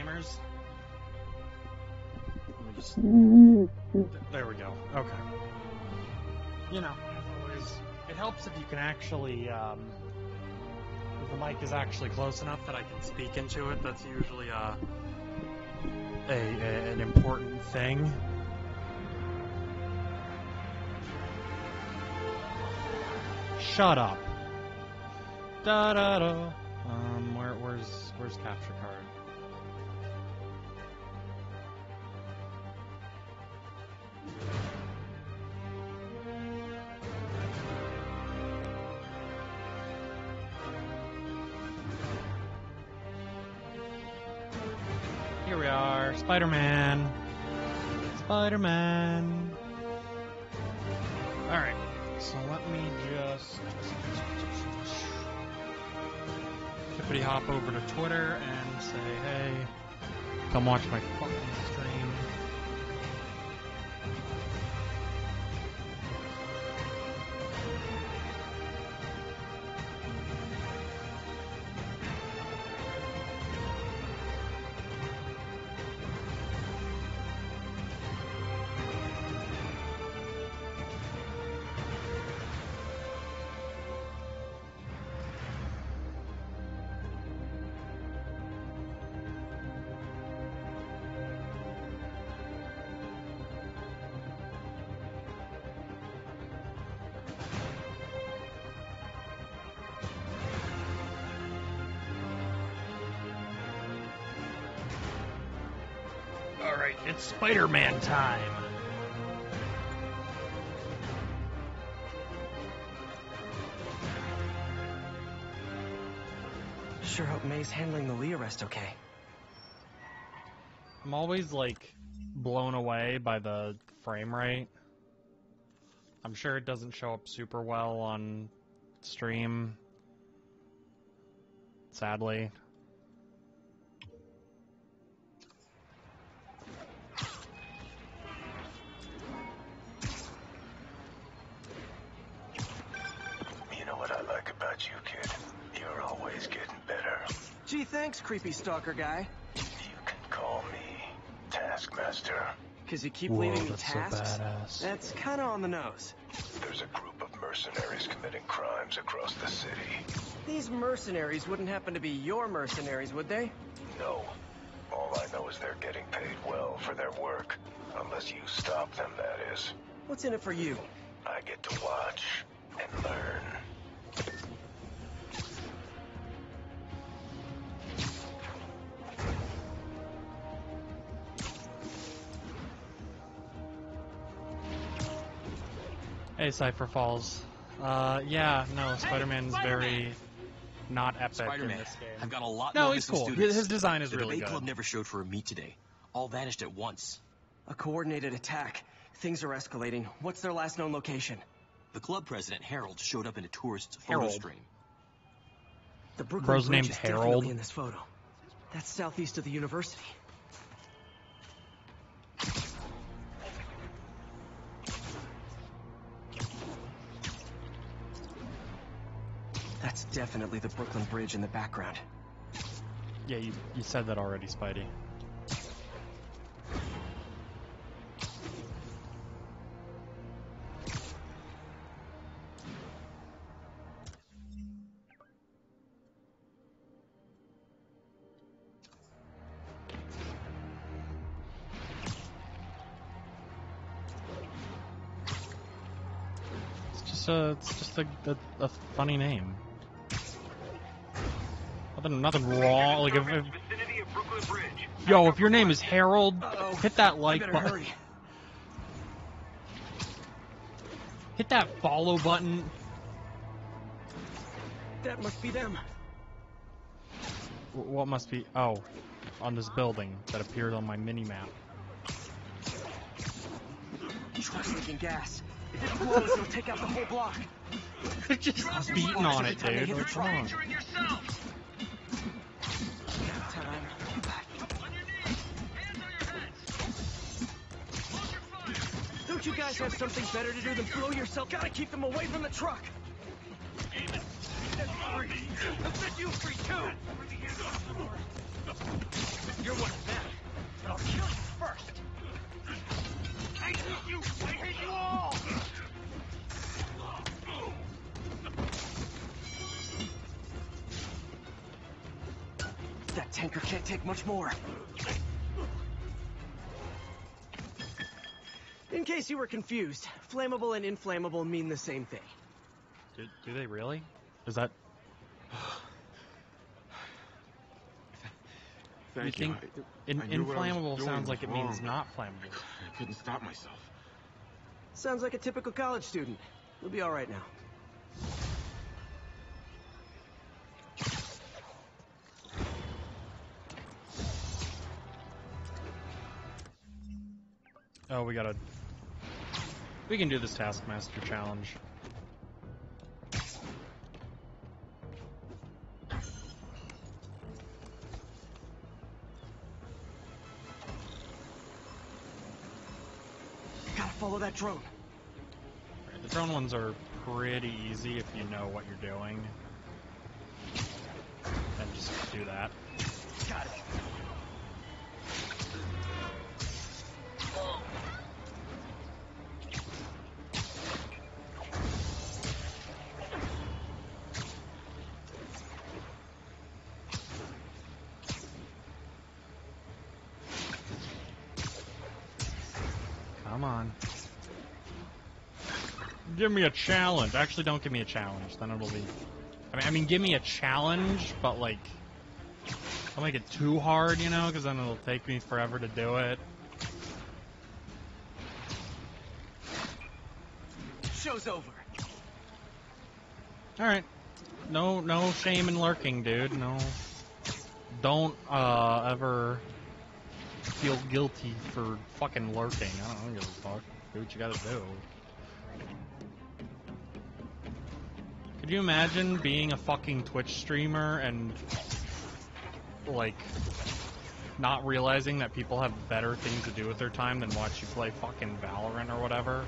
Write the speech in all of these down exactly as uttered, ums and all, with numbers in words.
gamers? Let me just... There we go. Okay. You know, as always, it helps if you can actually, um... if the mic is actually close enough that I can speak into it. That's usually, uh... A, a, an important thing. Shut up. Da da da. Um, where, where's, where's capture card? Here we are, Spider-Man. Spider-Man. Alright, so let me just hippity hop over to Twitter and say, hey, come watch my fucking stream. Alright, it's Spider-Man time. Sure hope May's handling the Lee arrest okay. I'm always, like, blown away by the frame rate. I'm sure it doesn't show up super well on stream. Sadly. You know what I like about you, kid? You're always getting better. Gee, thanks, creepy stalker guy. You can call me Taskmaster. Cause you keep Whoa, leaving me that's so tasks? badass. That's kinda on the nose. There's a group of mercenaries committing crimes across the city. These mercenaries wouldn't happen to be your mercenaries, would they? No. All I know is they're getting paid well for their work. Unless you stop them, that is. What's in it for you? I get to watch and learn. Hey, Cypher Falls. Uh, yeah, no, Spider-Man's very not epic Spider-Man, in this game. I've got a lot No, more he's missing cool. students. His, his design is the really debate good. club never showed for a meet today. All vanished at once. A coordinated attack. Things are escalating. What's their last known location? The club president, Harold, showed up in a tourist's photo Harold. stream. The Brooklyn Bro's Bridge name's is Harold. definitely in this photo. That's southeast of the university. That's definitely the Brooklyn Bridge in the background. Yeah, you, you said that already, Spidey. It's just a, it's just a, a, a funny name. Nothing, nothing wrong. Like if, if yo, if your name is Harold, Uh-oh. hit that I like better button. hurry. Hit that follow button. That must be them. W- What must be? Oh, on this building that appeared on my mini map. Truck's leaking gas. If it blows, it'll take out the whole block. Just beating on it, dude. What's wrong? Time. Don't you guys have something better to do than blow yourself? Gotta keep them away from the truck. I'll set you free too. You're one of them, but I'll kill you first. I hate you! I hate you all! That tanker can't take much more. In case you were confused, flammable and inflammable mean the same thing. Do, do they really? Is that... Thank you you. think I, in, I knew what I was inflammable doing sounds was like it means wrong. not flammable. I couldn't stop myself. Sounds like a typical college student. You'll be all right now. Oh, we gotta... We can do this Taskmaster challenge. Gotta follow that drone. Right, the drone ones are pretty easy if you know what you're doing. And just do that. Got it. Come on. Give me a challenge. Actually, don't give me a challenge. Then it'll be... I mean, I mean, give me a challenge, but, like... Don't make it too hard, you know? Because then it'll take me forever to do it. Show's over. Alright. No, no shame in lurking, dude. No. Don't, uh, ever... feel guilty for fucking lurking. I don't give a fuck. Do what you gotta do. Could you imagine being a fucking Twitch streamer and, like, not realizing that people have better things to do with their time than watch you play fucking Valorant or whatever?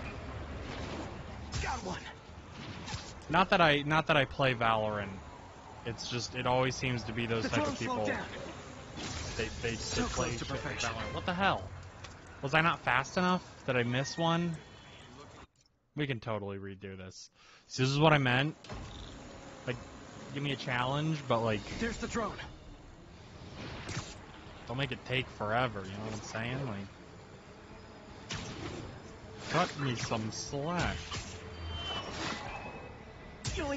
Got one. Not that I, not that I play Valorant. It's just, it always seems to be those The type drone of people. slowed down. They, they, So they play close to shit like perfection. Valorant. What the hell? Was I not fast enough? Did I miss one? We can totally redo this. So this is what I meant. Like, give me a challenge, but like, There's the drone. don't make it take forever, you know what I'm saying? Like, cut me some slack. Yoink.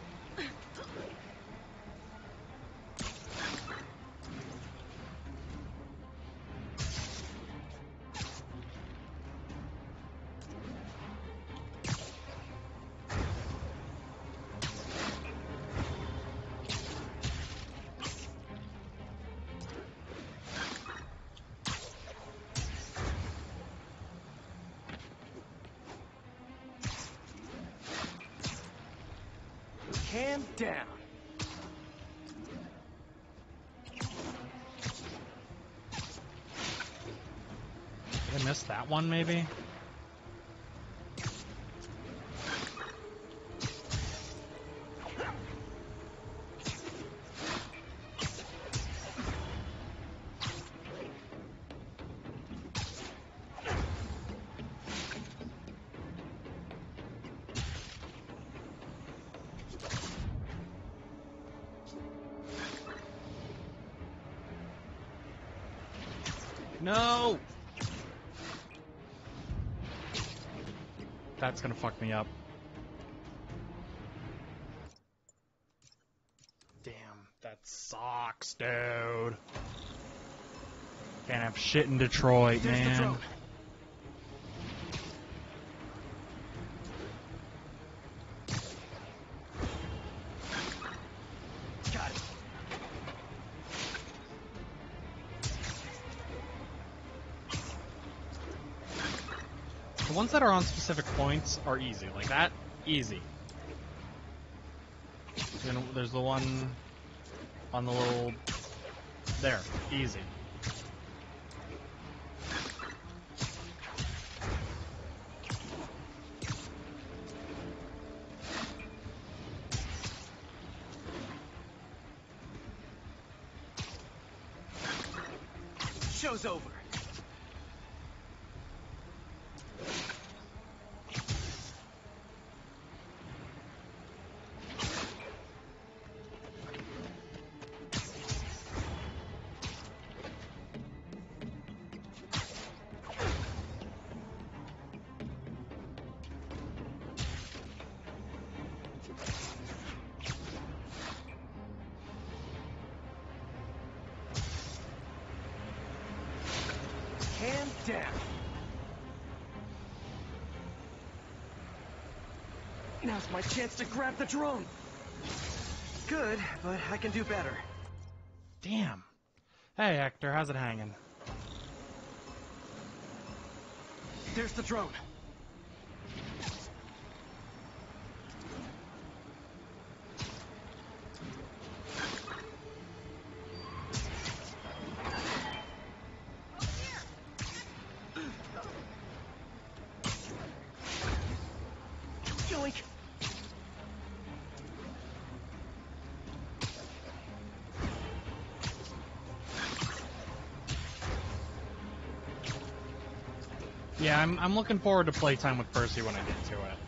Cam down. Did I miss that one, maybe? No! That's gonna fuck me up. Damn, that sucks, dude. Can't have shit in Detroit, There's the man. drone. Got it. The ones that are on specific points are easy. Like that, easy. You know, there's the one on the little... There, easy. Show's over. Hand down. Now's my chance to grab the drone. Good, but I can do better. Damn. Hey, Hector, how's it hanging? There's the drone. Yoink. Yeah, I'm, I'm looking forward to playtime with Percy when I get to it.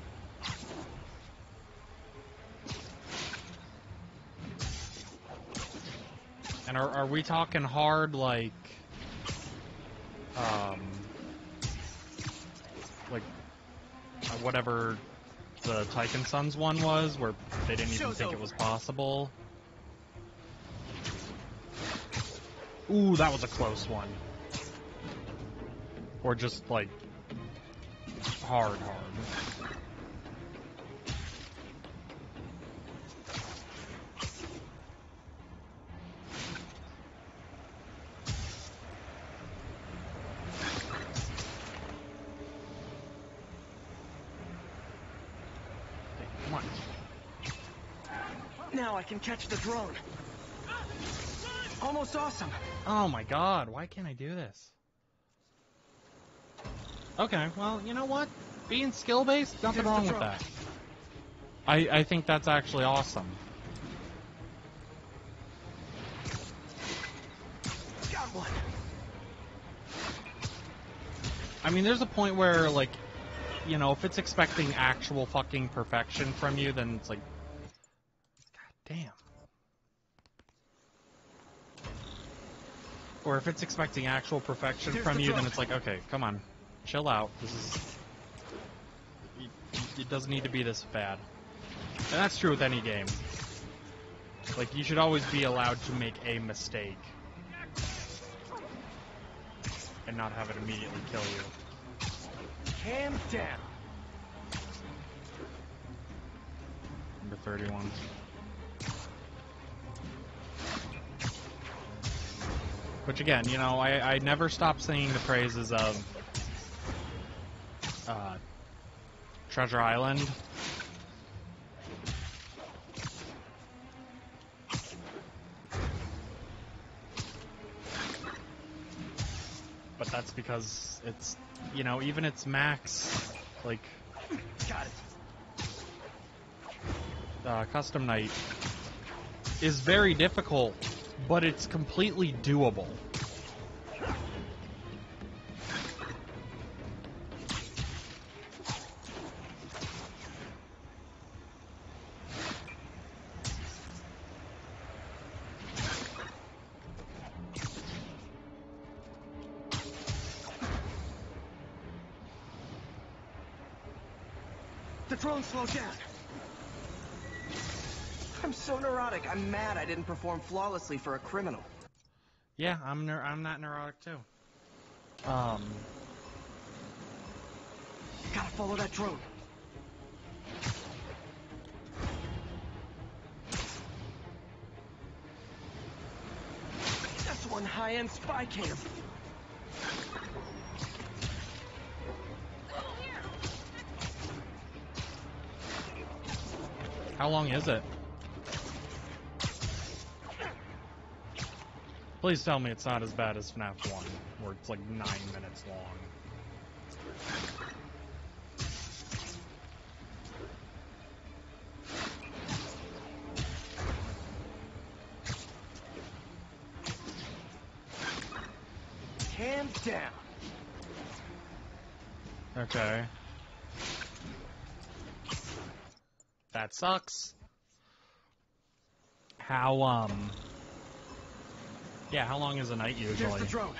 And are, are we talking hard, like, um, like, uh, whatever the Typhon Sons one was, where they didn't even Show's think it over. was possible? Ooh, that was a close one. Or just, like, hard, hard. Come on. Now I can catch the drone. Almost awesome. Oh my god, why can't I do this? Okay, well, you know what? Being skill-based, nothing There's the wrong with drone. that. I, I think that's actually awesome. Got one. I mean, there's a point where, like, you know, if it's expecting actual fucking perfection from you, then it's like, god damn. Or if it's expecting actual perfection There's from the you, then drone. it's like, okay, come on, chill out. This is, it, it doesn't need to be this bad. And that's true with any game. Like, you should always be allowed to make a mistake and not have it immediately kill you. Hand down. Number thirty-one. Which again, you know, I, I never stop singing the praises of uh, Treasure Island. But that's because it's, you know, even its max, like, Got it. uh, Custom Night is very difficult, but it's completely doable. The drone slowed down. I'm so neurotic. I'm mad I didn't perform flawlessly for a criminal. Yeah, I'm neur I'm not neurotic too. Um, Gotta follow that drone. That's one high-end spy cam. how long is it? Please tell me it's not as bad as FNAF one, where it's like nine minutes long. And down. Okay. That sucks. How, um... Yeah, how long is a night usually? There's the drone.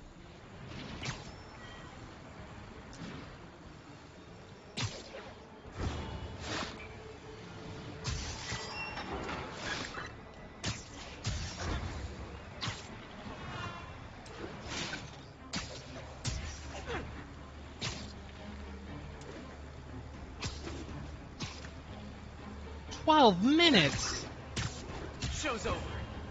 Twelve minutes! Show's over.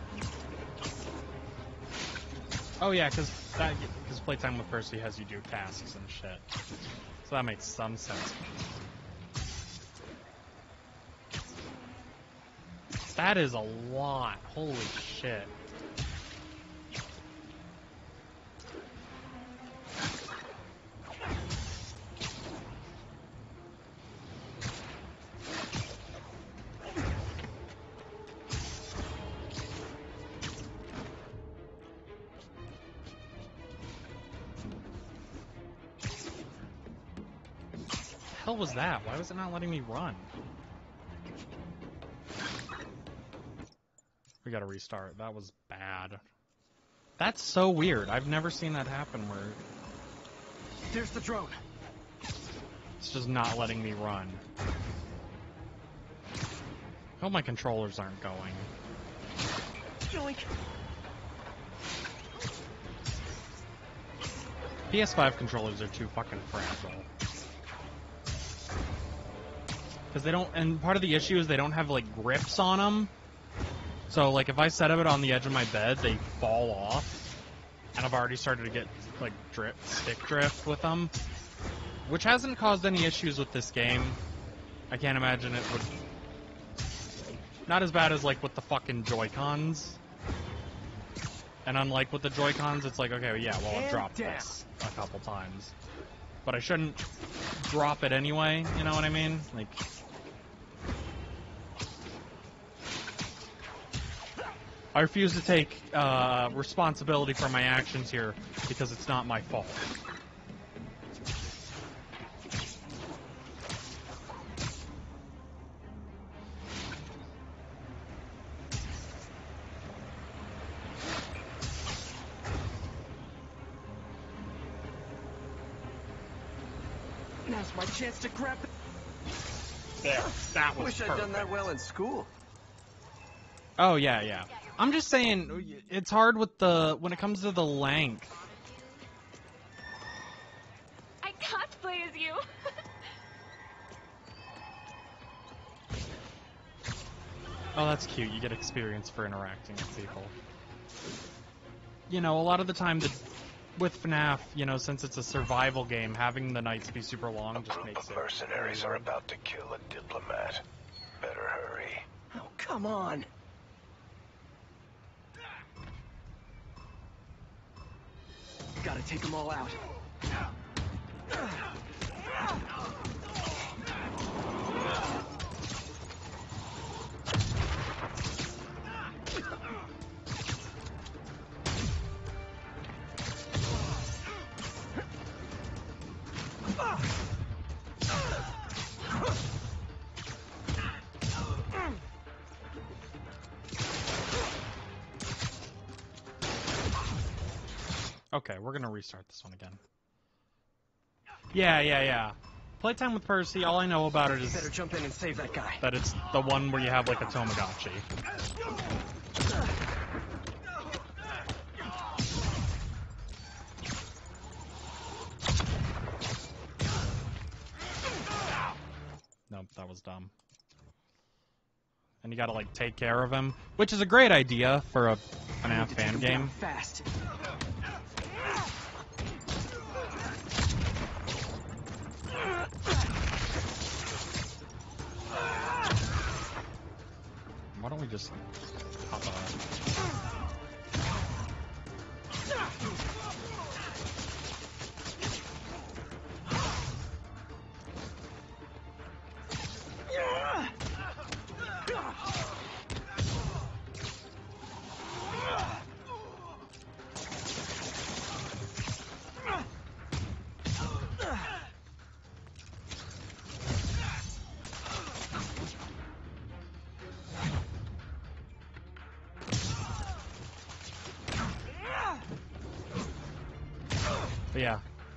Oh yeah, because that because playtime with Percy has you do tasks and shit. So that makes some sense. That is a lot. Holy shit. What the hell was that? Why was it not letting me run? We gotta restart. That was bad. That's so weird. I've never seen that happen where There's the drone. it's just not letting me run. I hope my controllers aren't going. Yoink. P S five controllers are too fucking fragile. Because they don't, and part of the issue is they don't have, like, grips on them. So, like, if I set it on the edge of my bed, they fall off. And I've already started to get, like, drip, stick drift with them. Which hasn't caused any issues with this game. I can't imagine it would... Not as bad as, like, with the fucking Joy-Cons. And unlike with the Joy-Cons, it's like, okay, yeah, well, I've dropped this a couple times. But I shouldn't drop it anyway, you know what I mean? Like... I refuse to take uh, responsibility for my actions here because it's not my fault. Now's my chance to grab the... There, that was Wish I'd perfect. done that well in school. Oh, yeah, yeah. I'm just saying, it's hard with the, when it comes to the length. I cosplay as you. Oh, that's cute. You get experience for interacting with people. You know, a lot of the time, the, with FNAF, you know, since it's a survival game, having the nights be super long A just group makes of it... mercenaries are about to kill a diplomat. Better hurry. Oh, come on. Gotta take them all out. Okay, we're gonna restart this one again. Yeah, yeah, yeah. Playtime with Percy, all I know about it is Better jump in and save that guy. that it's the one where you have, like, a Tamagotchi. Nope, that was dumb. And you gotta, like, take care of him, which is a great idea for a FNAF fan game. Fast. Why don't we just hop on? But yeah.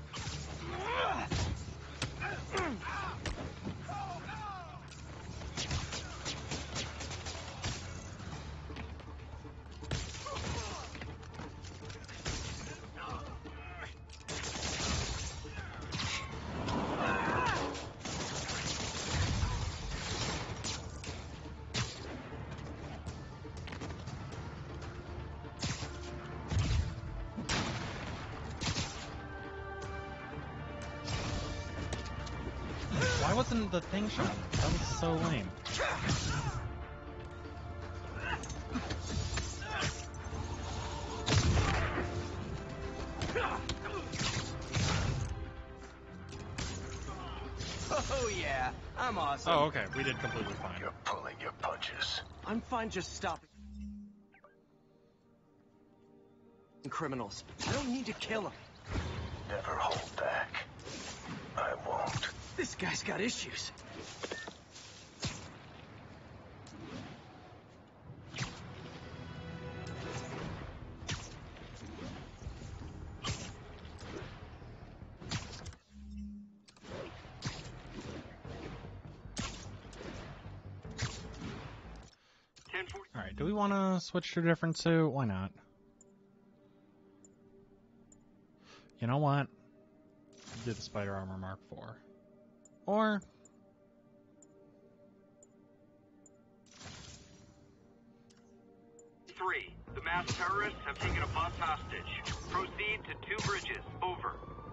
Why wasn't the thing shot? That was so lame. Oh yeah, I'm awesome. Oh, okay. We did completely fine. You're pulling your punches. I'm fine just stopping criminals. I don't need to kill them. Never hold back. I won't. This guy's got issues. Alright, do we want to switch to a different suit? Why not? You know what? Do the Spider Armor Mark four. Or... Three. The masked terrorists have taken a bus hostage. Proceed to two bridges. Over.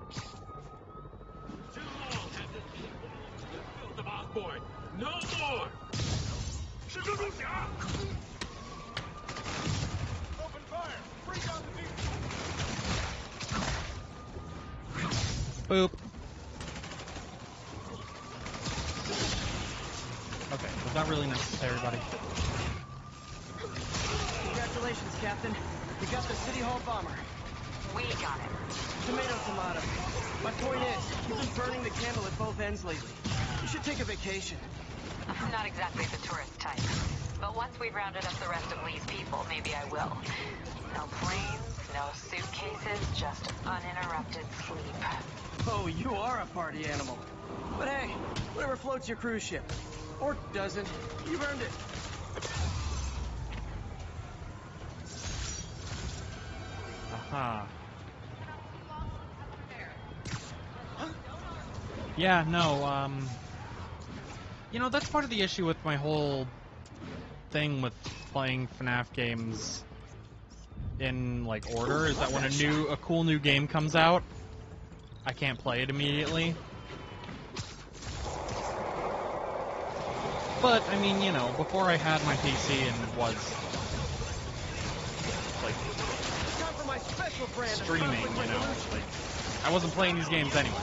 Too long has this been the filth of Osborn. No more! Open fire! Bring down the beast! Boop. Okay, was that really necessary, buddy? Congratulations, Captain. We got the City Hall bomber. We got it. Tomato, tomato. My point is, you've been burning the candle at both ends lately. You should take a vacation. I'm not exactly the tourist type. But once we've rounded up the rest of Lee's people, maybe I will. No planes, no suitcases, just uninterrupted sleep. Oh, you are a party animal. But hey, whatever floats your cruise ship. Or doesn't. You've earned it. Aha. Yeah, no, um... you know, that's part of the issue with my whole thing with playing FNAF games in, like, order, is that when a new, a cool new game comes out, I can't play it immediately. But, I mean, you know, before I had my P C and was, like, Time for my special brand of streaming, conflict you know, resolution. like, I wasn't playing these games anyway.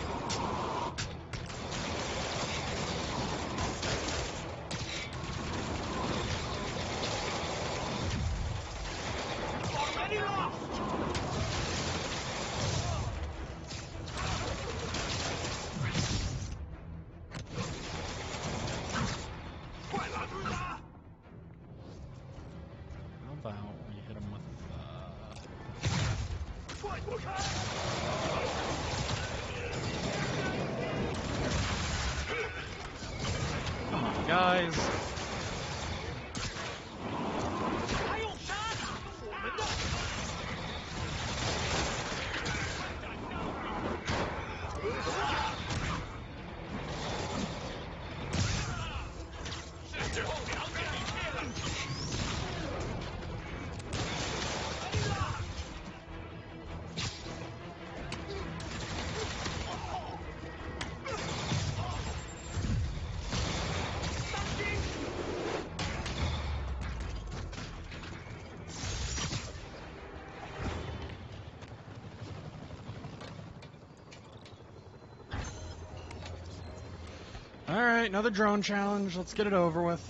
How about we hit him with, uh... come on, guys. Alright, another drone challenge. Let's get it over with.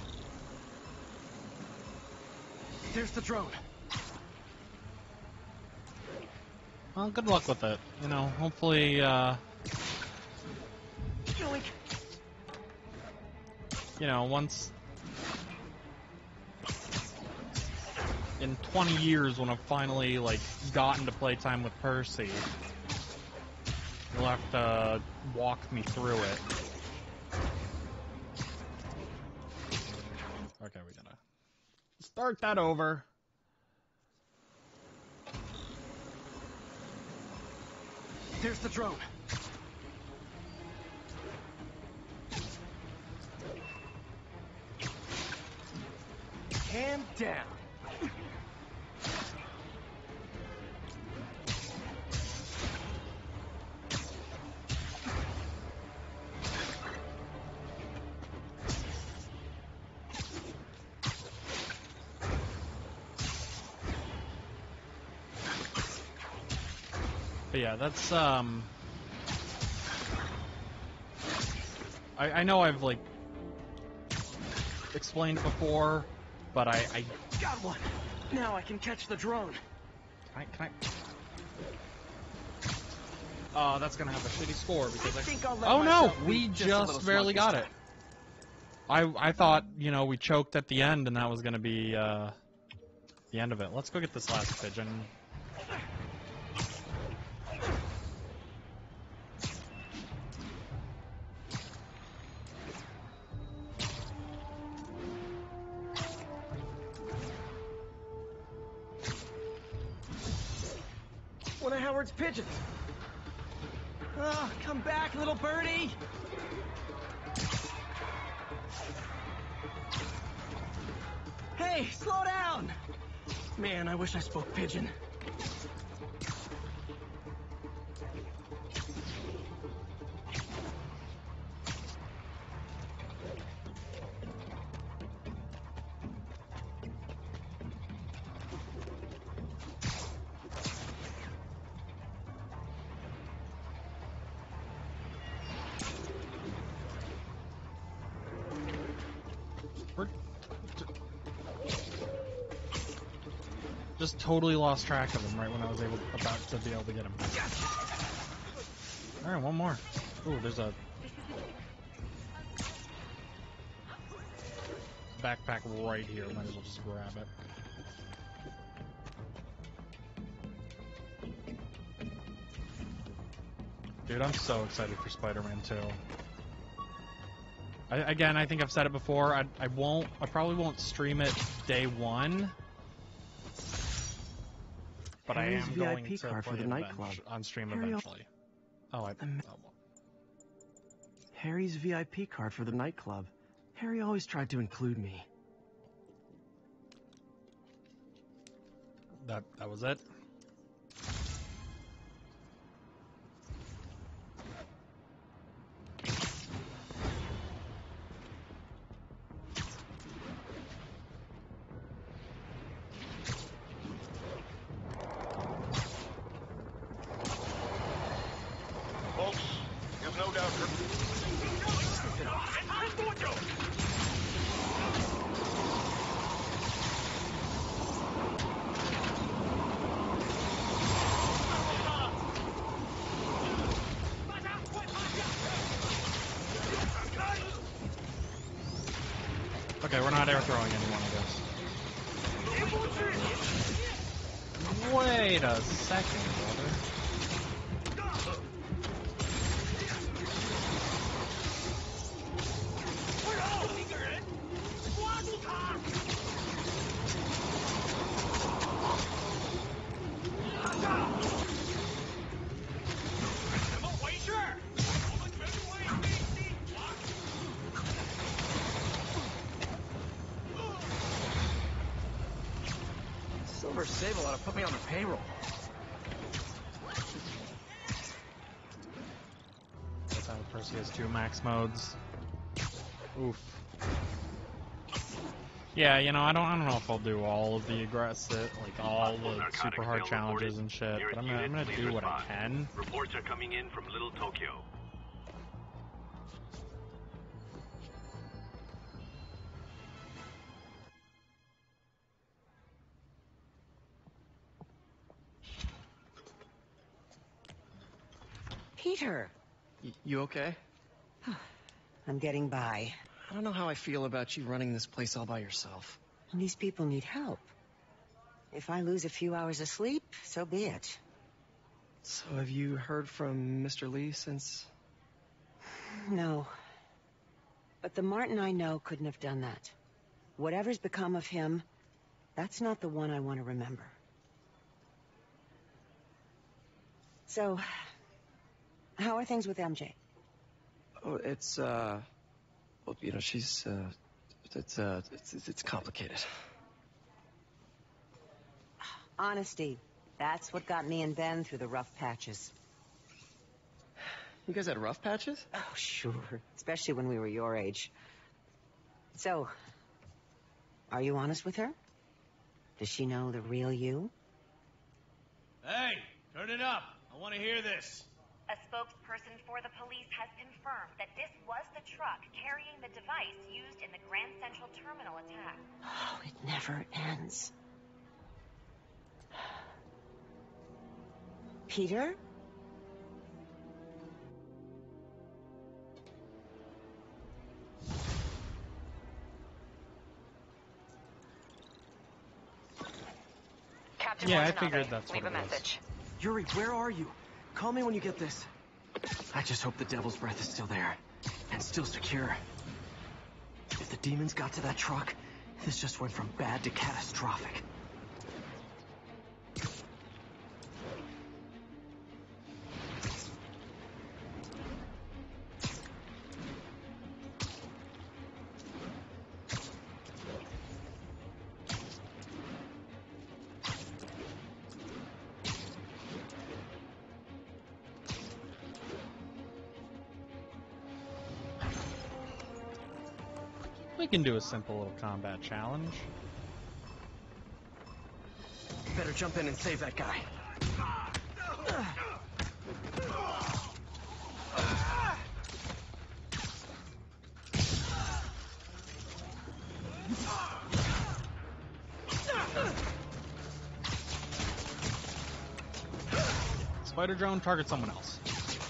There's the drone. Well, good luck with it. You know, hopefully, uh... Yoink. you know, once... in twenty years when I've finally, like, gotten to play time with Percy. You'll have to walk me through it. Okay, we gotta start that over. There's the drone. Hand down. But yeah, that's, um... I, I know I've, like, explained it before, but I... I... Got one! Now I can catch the drone. Can I... Can I... Oh, that's gonna have a shitty score, because I... I think I'll let oh no! myself We be just a just little barely smart got this it. I, I thought, you know, we choked at the end, and that was gonna be, uh... the end of it. Let's go get this last pigeon. One of Howard's pigeons. Oh, come back, little birdie! Hey, slow down! Man, I wish I spoke pigeon. We're just totally lost track of him right when I was able about to be able to get him. All right, one more. Ooh, there's a backpack right here. Might as well just grab it. Dude, I'm so excited for Spider-Man two. I, again, I think I've said it before. I, I won't. I probably won't stream it day one, but Harry's I am V I going P to card play for the it nightclub. eventu- on stream Harry eventually. Oh, I. Oh, Harry's V I P card for the nightclub. Harry always tried to include me. that that was it. Folks, you've no doubt heard. Okay, we're not air throwing anyone, I guess. Wait a second, brother. Silver Sable ought to put me on the payroll. That's how Percy has two max modes. Oof. Yeah, you know, I don't, I don't know if I'll do all of the aggressive, like all the super hard challenges and shit, but I'm gonna, I'm gonna do what I can. Reports are coming in from Little Tokyo. Peter, Y you okay? I'm getting by. I don't know how I feel about you running this place all by yourself. And these people need help. If I lose a few hours of sleep, so be it. So have you heard from Mister Lee since? No. But the Martin I know couldn't have done that. Whatever's become of him, that's not the one I want to remember. So, how are things with M J? Oh, it's, uh... Well, you know, she's, uh... It's, uh... It's, it's, it's complicated. Honesty. That's what got me and Ben through the rough patches. You guys had rough patches? Oh, sure. Especially when we were your age. So, are you honest with her? Does she know the real you? Hey, turn it up. I want to hear this. A spokesperson for the police has confirmed that this was the truck carrying the device used in the Grand Central Terminal attack. Oh, it never ends. Peter? Captain Yeah, I Watanabe, figured that's leave what a it was. message. Yuri, where are you? Call me when you get this. I just hope the Devil's Breath is still there. And still secure. If the demons got to that truck, this just went from bad to catastrophic. We can do a simple little combat challenge. Better jump in and save that guy. Spider drone, target someone else.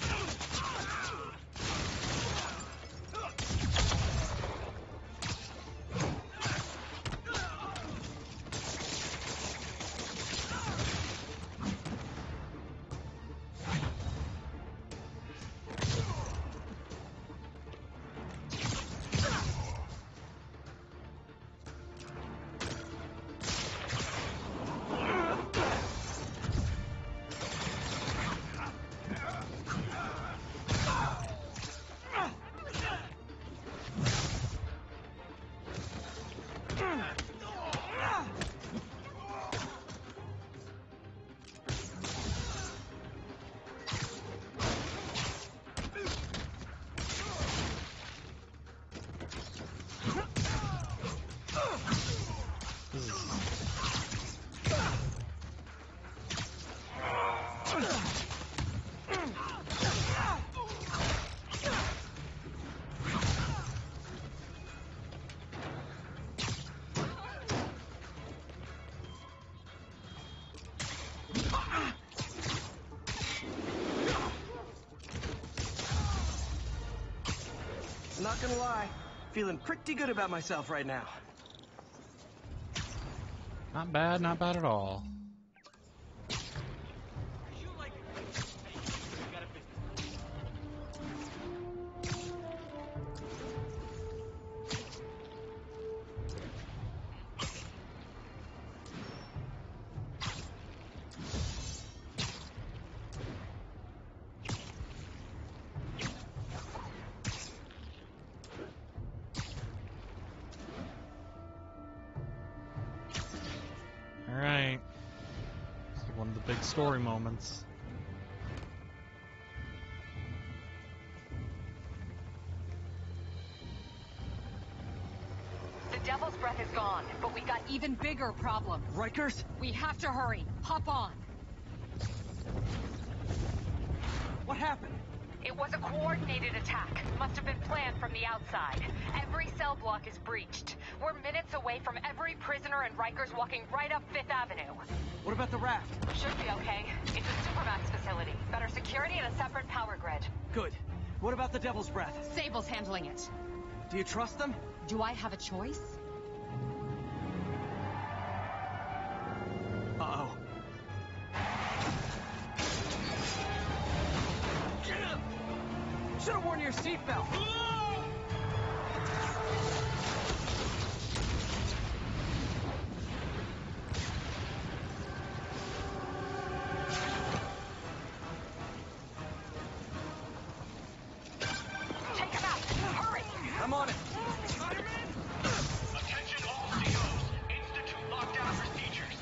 Not gonna lie, feeling pretty good about myself right now. Not bad, not bad at all. Alright. One of the big story moments. The Devil's Breath is gone, but we got even bigger problems. Rikers? We have to hurry. Hop on. What happened? It was a coordinated attack. Must have been planned from the outside. Every cell block is breached. We're minutes away from every prisoner and Rikers walking right up Fifth Avenue. What about the raft? Should be okay. It's a Supermax facility. Better security and a separate power grid. Good. What about the Devil's Breath? Sable's handling it. Do you trust them? Do I have a choice? should have worn your seatbelt. Take him out! Hurry! I'm on it. Attention all C Os. Institute lockdown procedures.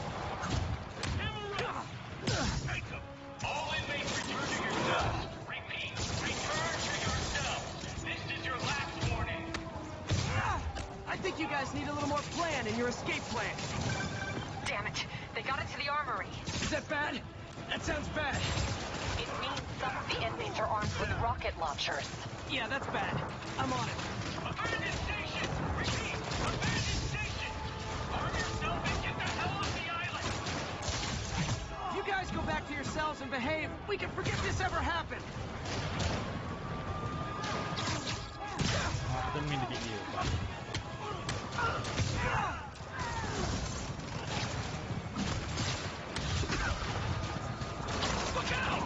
Take them. All inmates return to your cells. Repeat. Return to your cells. This is your last warning. I think you guys need a little more plan in your escape plan. Damn it! They got into the armory. Is that bad? That sounds bad. It means some of the inmates are armed with rocket launchers. Yeah, that's bad. I'm on it. Abandoned station. Repeat. Abandoned station. Arm yourself and get the hell off the island. You guys go back to your cells and behave. We can forget this ever happened. Uh, didn't mean to get you, but... Look out!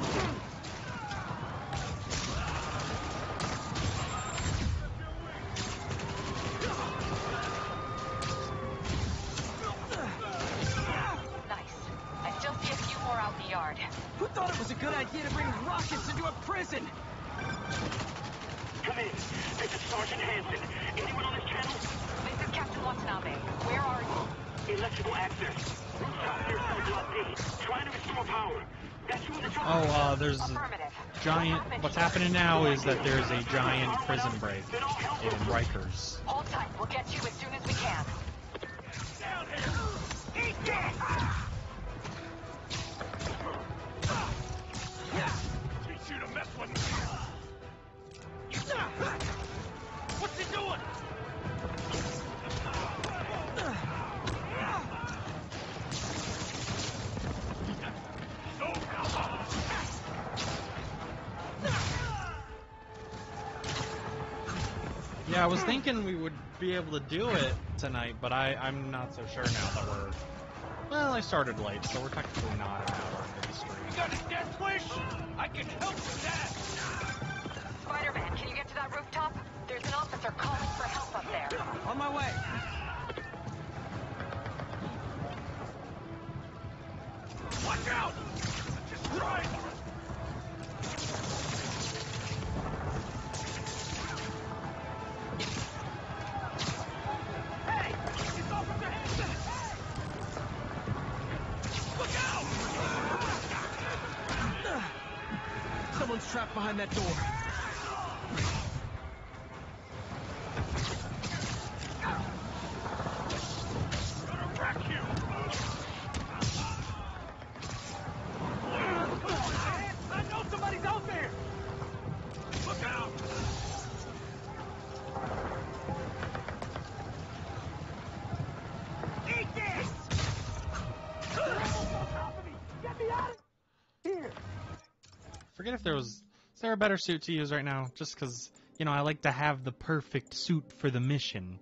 Nice. I still see a few more out in the yard. Who thought it was a good idea to bring rockets into a prison? Come in. This is Sergeant Hansen. Anyone on this channel? This is Captain Watanabe. Where are you? Electrical access. Rooftop near Central D. Trying to restore power. That's you in the truck. Oh, uh, there's a Affirmative. giant... What's happening now is that there's a giant prison break in Rikers. Hold tight. We'll get you as soon as we can. Down here. Eat this! Teach you to mess with me. What's he doing? Yeah, I was thinking we would be able to do it tonight, but I, I'm not so sure now that we're... Well, I started late, so we're technically not an hour into the stream. You got a death wish? I can help with that. Spider-Man, can you get to that rooftop? There's an officer calling for help up there. On my way. Watch out! Just right! Hey! It's Officer Hansen! Look out! Someone's trapped behind that door. Gonna wreck you! I know somebody's out there! Look out! Eat this! Get me out of here! Forget if there was... Is there a better suit to use right now? Just because, you know, I like to have the perfect suit for the mission.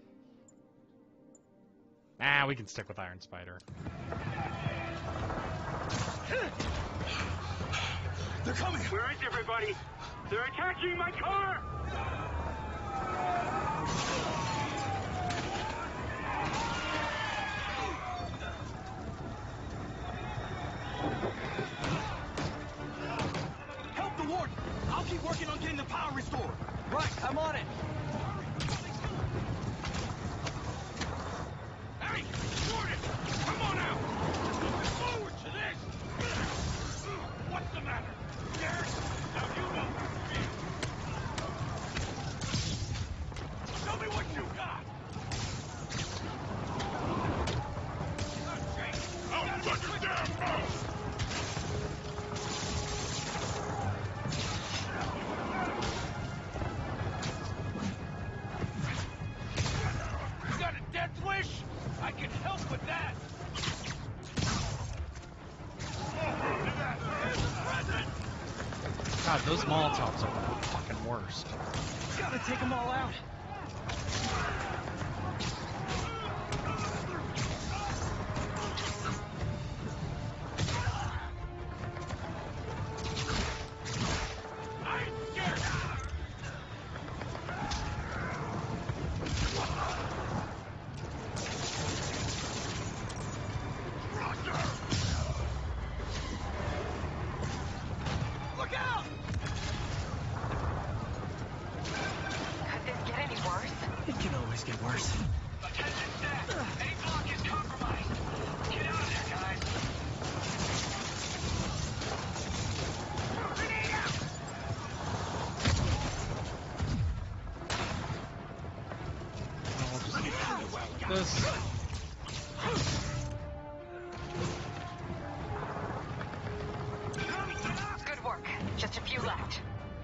Ah, we can stick with Iron Spider. They're coming! Where is everybody? They're attacking my car! Help the warden. I'll keep working on getting the power restored. Right, I'm on it. Hey, Warden! Come on out! Looking forward to this! What's the matter? Scared? Now you know how to feel. Tell me what you got! Okay. I'll put you down, boss! You got a death wish? I can help with that! God, those Molotovs are the fucking worst. Gotta take them all out. I ain't scared! worse. Attention staff. Any block is compromised. Get out of there, guys. Grenade out! I'll just this. Good work. Just a few left.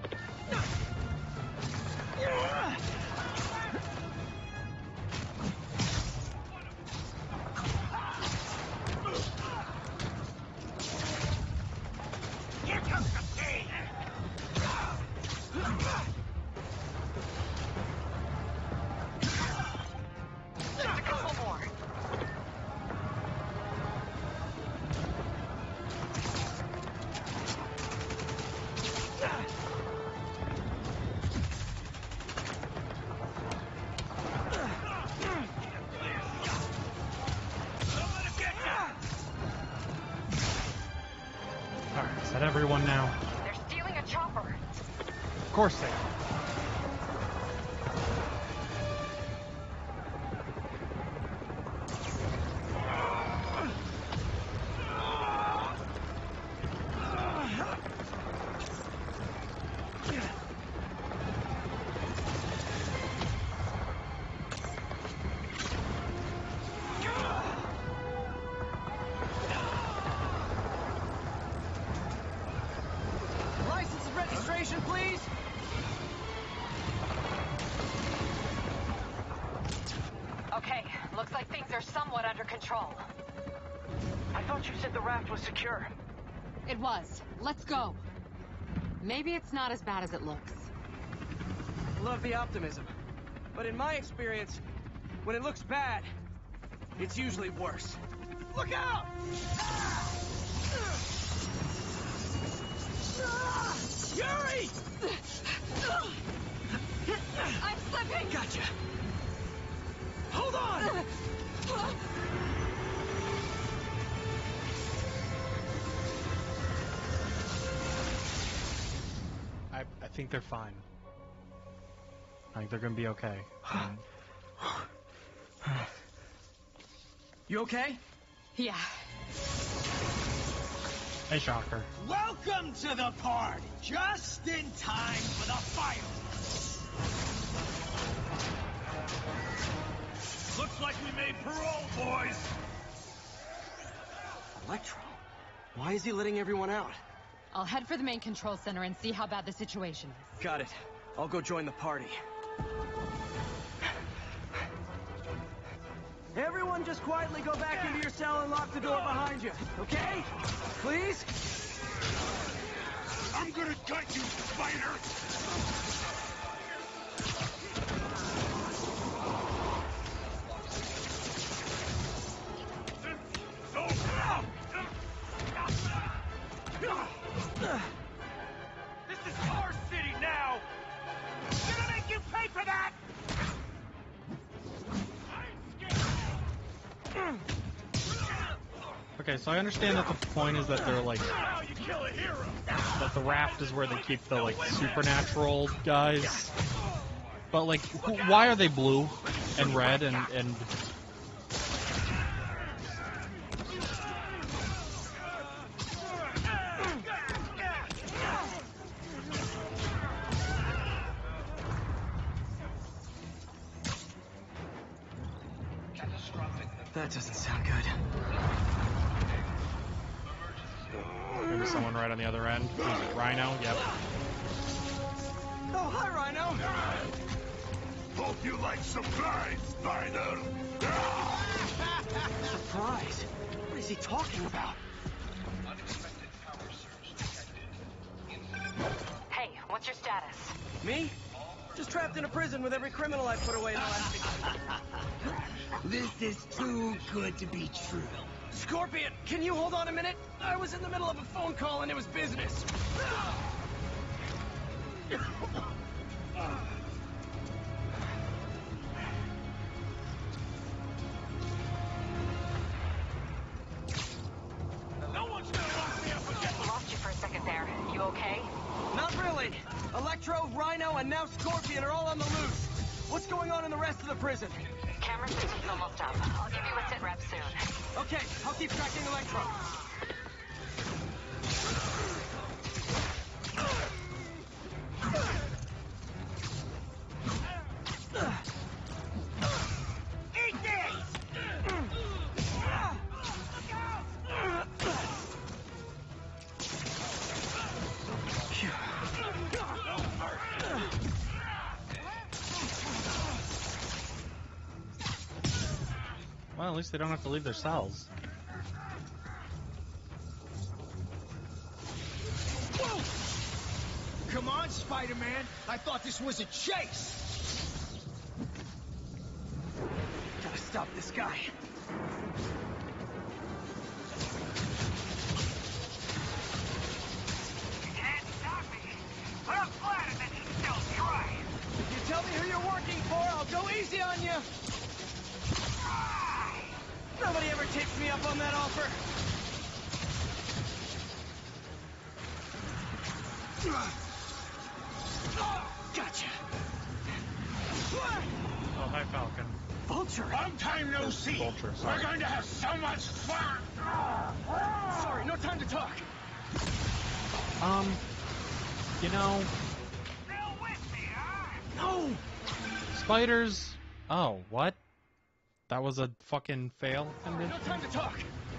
Here comes the pain! Just a couple more. Alright, is that everyone now? They're stealing a chopper. Of course they are. License and registration, please. Okay, looks like things are somewhat under control. I thought you said the raft was secure. It was. Let's go. Maybe it's not as bad as it looks. Love the optimism. But in my experience, when it looks bad, it's usually worse. Look out! Yuri! I'm slipping! Gotcha. Hold on! I, I think they're fine. I think they're gonna be okay. Um, You okay? Yeah. hey, Shocker. Welcome to the party! Just in time for the fireworks! Looks like we made parole, boys! Electro? Why is he letting everyone out? I'll head for the main control center and see how bad the situation is. Got it. I'll go join the party. Everyone just quietly go back into your cell and lock the door behind you, okay? Please? I'm gonna cut you, spider! This is our city now! I'm gonna make you pay for that! Okay, so I understand that the point is that they're like You kill a hero! that the raft is where they keep the like supernatural guys. But like, who, why are they blue and red and and? That doesn't sound good. Maybe someone right on the other end. Who's it, Rhino? Yep. Oh, hi, Rhino! Hope you like surprise, spider! Surprise? What is he talking about? Hey, what's your status? Me? Just trapped in a prison with every criminal I put away in the last... This is too good to be true. Scorpion, can you hold on a minute? I was in the middle of a phone call and it was business. No one's gonna lock me up again! Lost you for a second there. You okay? Not really. Electro, Rhino, and now Scorpion are all on the loose. What's going on in the rest of the prison? Camera system's almost up. I'll give you a sit rep soon. Okay, I'll keep tracking Electro. Eat this! Well, at least they don't have to leave their cells. Whoa! Come on, Spider-Man. I thought this was a chase. Gotta stop this guy. You can't stop me. But I'm flattered that you still try. If you tell me who you're working for, I'll go easy on you. Nobody ever takes me up on that offer. Gotcha. Oh, hi, Falcon. Vulture. Long time no see. Vulture, sorry. We're going to have so much fun. Sorry, no time to talk. Um, you know... Still with me, huh? No! Spiders... Oh, what? That was a fucking fail? Sorry, no time to talk.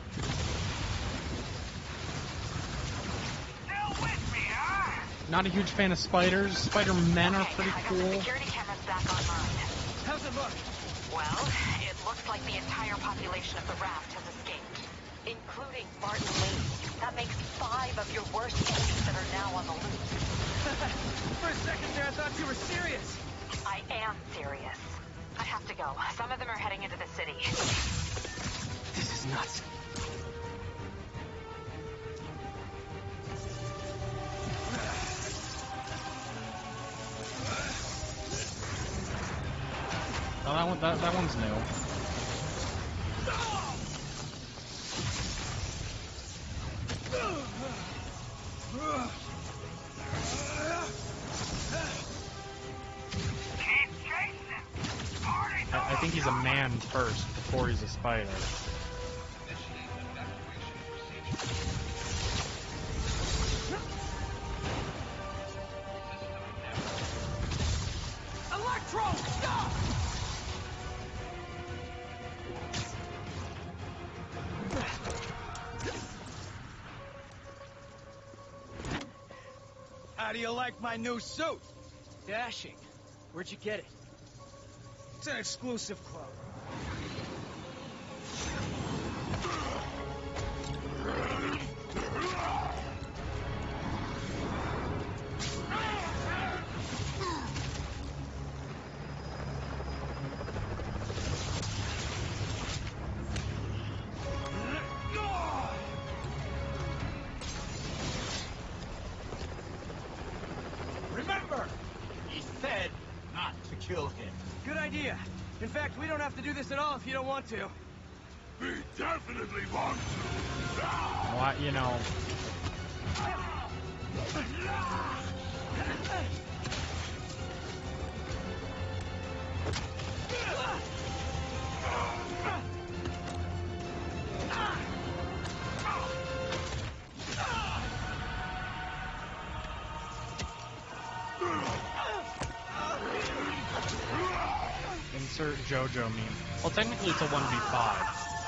Still with me, huh? Not a huge fan of spiders. Spider-Men are pretty I got the cool. security cameras back online. How's it look? Well, it looks like the entire population of the raft has escaped, including Barton Lee. That makes five of your worst enemies that are now on the loose. For a second there, I thought you were serious. I am serious. I have to go. Some of them are heading into the city. This is nuts. Oh, that one, that, that one's new. I, I think he's a man first, before he's a spider. Electro, stop! How do you like my new suit? Dashing. Where'd you get it? It's an exclusive club. Remember, he said not to kill him. Good idea. In fact, we don't have to do this at all if you don't want to. We definitely want to. Well, I, you know... Insert JoJo meme. Well, technically it's a one v five.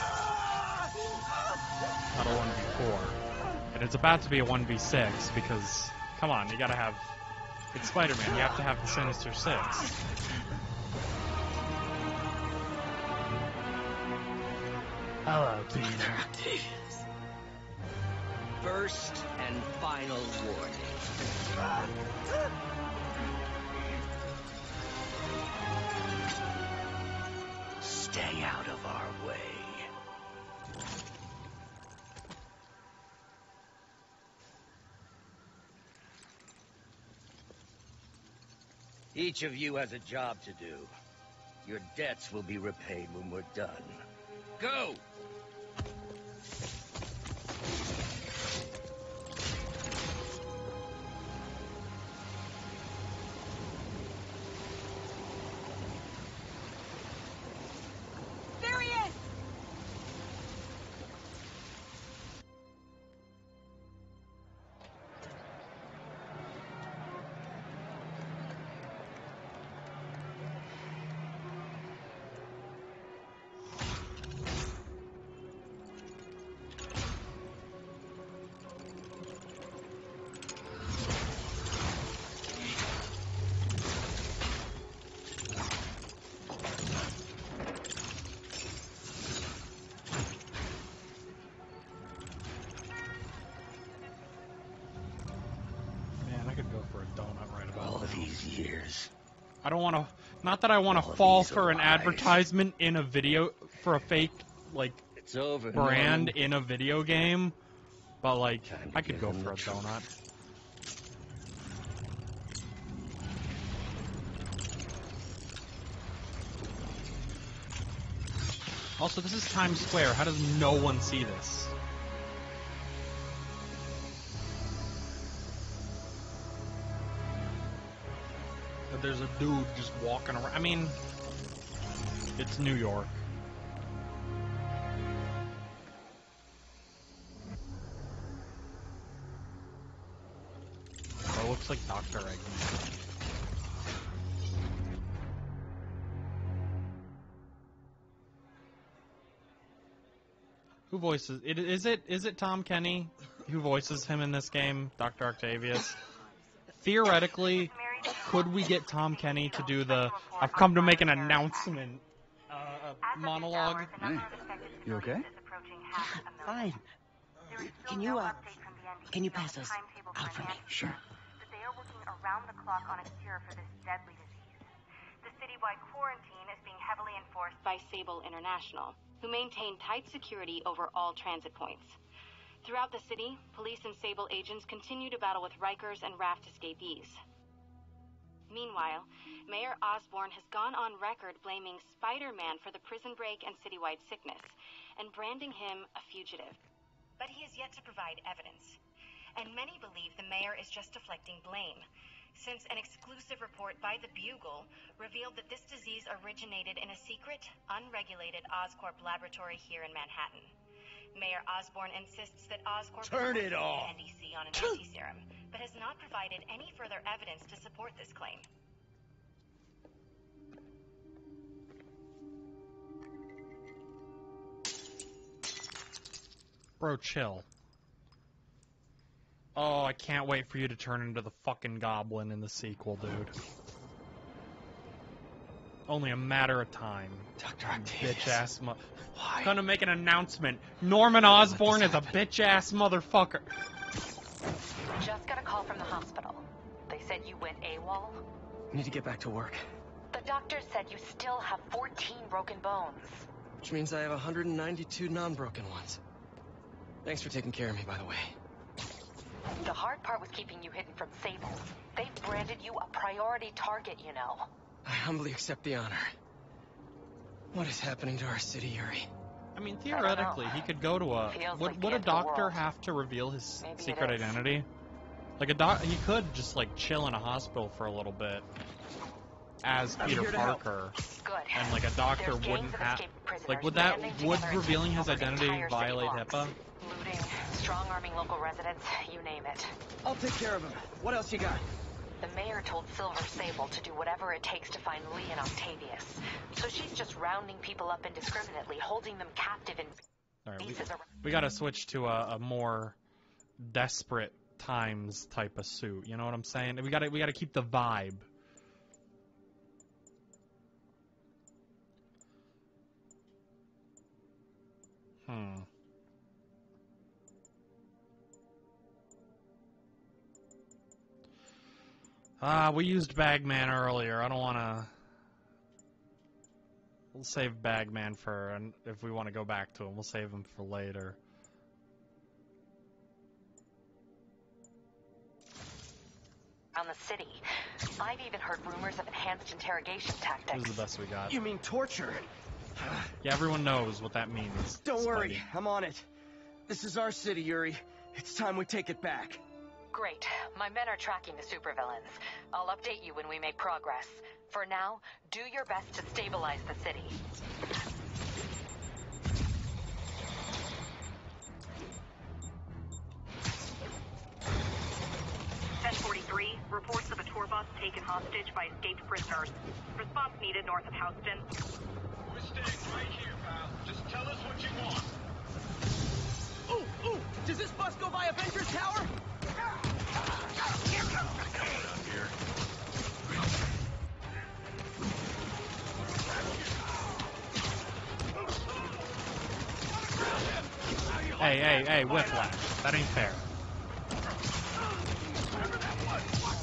Not a one v four. And it's about to be a one v six because, come on, you gotta have... It's Spider-Man, you have to have the Sinister Six. Hello, Peter. First and final warning. Stay out of our way. Each of you has a job to do. Your debts will be repaid when we're done. Go! could go for a donut right about All now. these years. I don't want to. Not that I want to fall for an advertisement in a video for a fake like It's over, brand Norman. in a video game, but like Time to I could give go him for a the truth. donut. Also, this is Times Square. How does no one see this? That there's a dude just walking around. I mean, it's New York. Oh, it looks like Doctor Eggman. Who voices it? Is it is it Tom Kenny who voices him in this game, Doctor Octavius? Theoretically, could we get Tom Kenny to do the "I've come to make an announcement" uh, monologue? Hey, you okay? Fine. Can you, uh, can you pass those out for me? Sure. That they are working around the clock on a cure for this deadly disease. The citywide quarantine is being heavily enforced By Sable International, who maintain tight security over all transit points. Throughout the city, police and Sable agents continue to battle with Rikers and Raft escapees. Meanwhile, Mayor Osborn has gone on record blaming Spider-Man for the prison break and citywide sickness, and branding him a fugitive. but he has yet to provide evidence. And many believe the mayor is just deflecting blame, since an exclusive report by the Bugle revealed that this disease originated in a secret, unregulated Oscorp laboratory here in Manhattan. Mayor Osborn insists that Oscorp Turn is it off. N D C on an anti-serum, but has not provided any further evidence to support this claim. Bro, chill. Oh, I can't wait for you to turn into the fucking Goblin in the sequel, dude. Only a matter of time. Doctor Octavius. Bitch ass mo- Why? Gonna make an announcement. Norman Osborn is a bitch ass motherfucker. Just got a call from the hospital. They said you went AWOL. I need to get back to work. The doctor said you still have fourteen broken bones. Which means I have one hundred ninety-two non-broken ones. Thanks for taking care of me, by the way. The hard part was keeping you hidden from Sable. They've branded you a priority target, you know. I humbly accept the honor. What is happening to our city, Yuri? I mean, theoretically, he could go to a... Feels Would, like would the a end of the doctor world. have to reveal his Maybe it secret is. identity? Like, a doc... He could just, like, chill in a hospital for a little bit as I'm Peter here to help. Parker. Good. And, like, a doctor There's gangs wouldn't of have... escaped prisoners Like, would that... banding Would together and revealing taking his over identity entire city violate blocks. HIPAA? Looting, strong-arming local residents, you name it. I'll take care of him. What else you got? The mayor told Silver Sable to do whatever it takes to find Lee and Octavius. So she's just rounding people up indiscriminately, holding them captive in Alright, we, pieces around. we gotta switch to a, a more desperate times type of suit. You know what I'm saying? We gotta we gotta keep the vibe. Hmm. Ah, we used Bagman earlier. I don't want to. We'll save Bagman for, and if we want to go back to him, we'll save him for later. Around the city. I've even heard rumors of enhanced interrogation tactics. This is the best we got. You mean torture? Yeah, everyone knows what that means. Don't worry, Spidey. I'm on it. This is our city, Yuri. It's time we take it back. Great. My men are tracking the supervillains. I'll update you when we make progress. For now, do your best to stabilize the city. ten forty-three, reports of a tour bus taken hostage by escaped prisoners. Response needed north of Houston. We're staying right here, pal. Just tell us what you want. Ooh, ooh! Does this bus go by Avengers Tower? Hey, hey, hey, Whiplash. That ain't fair.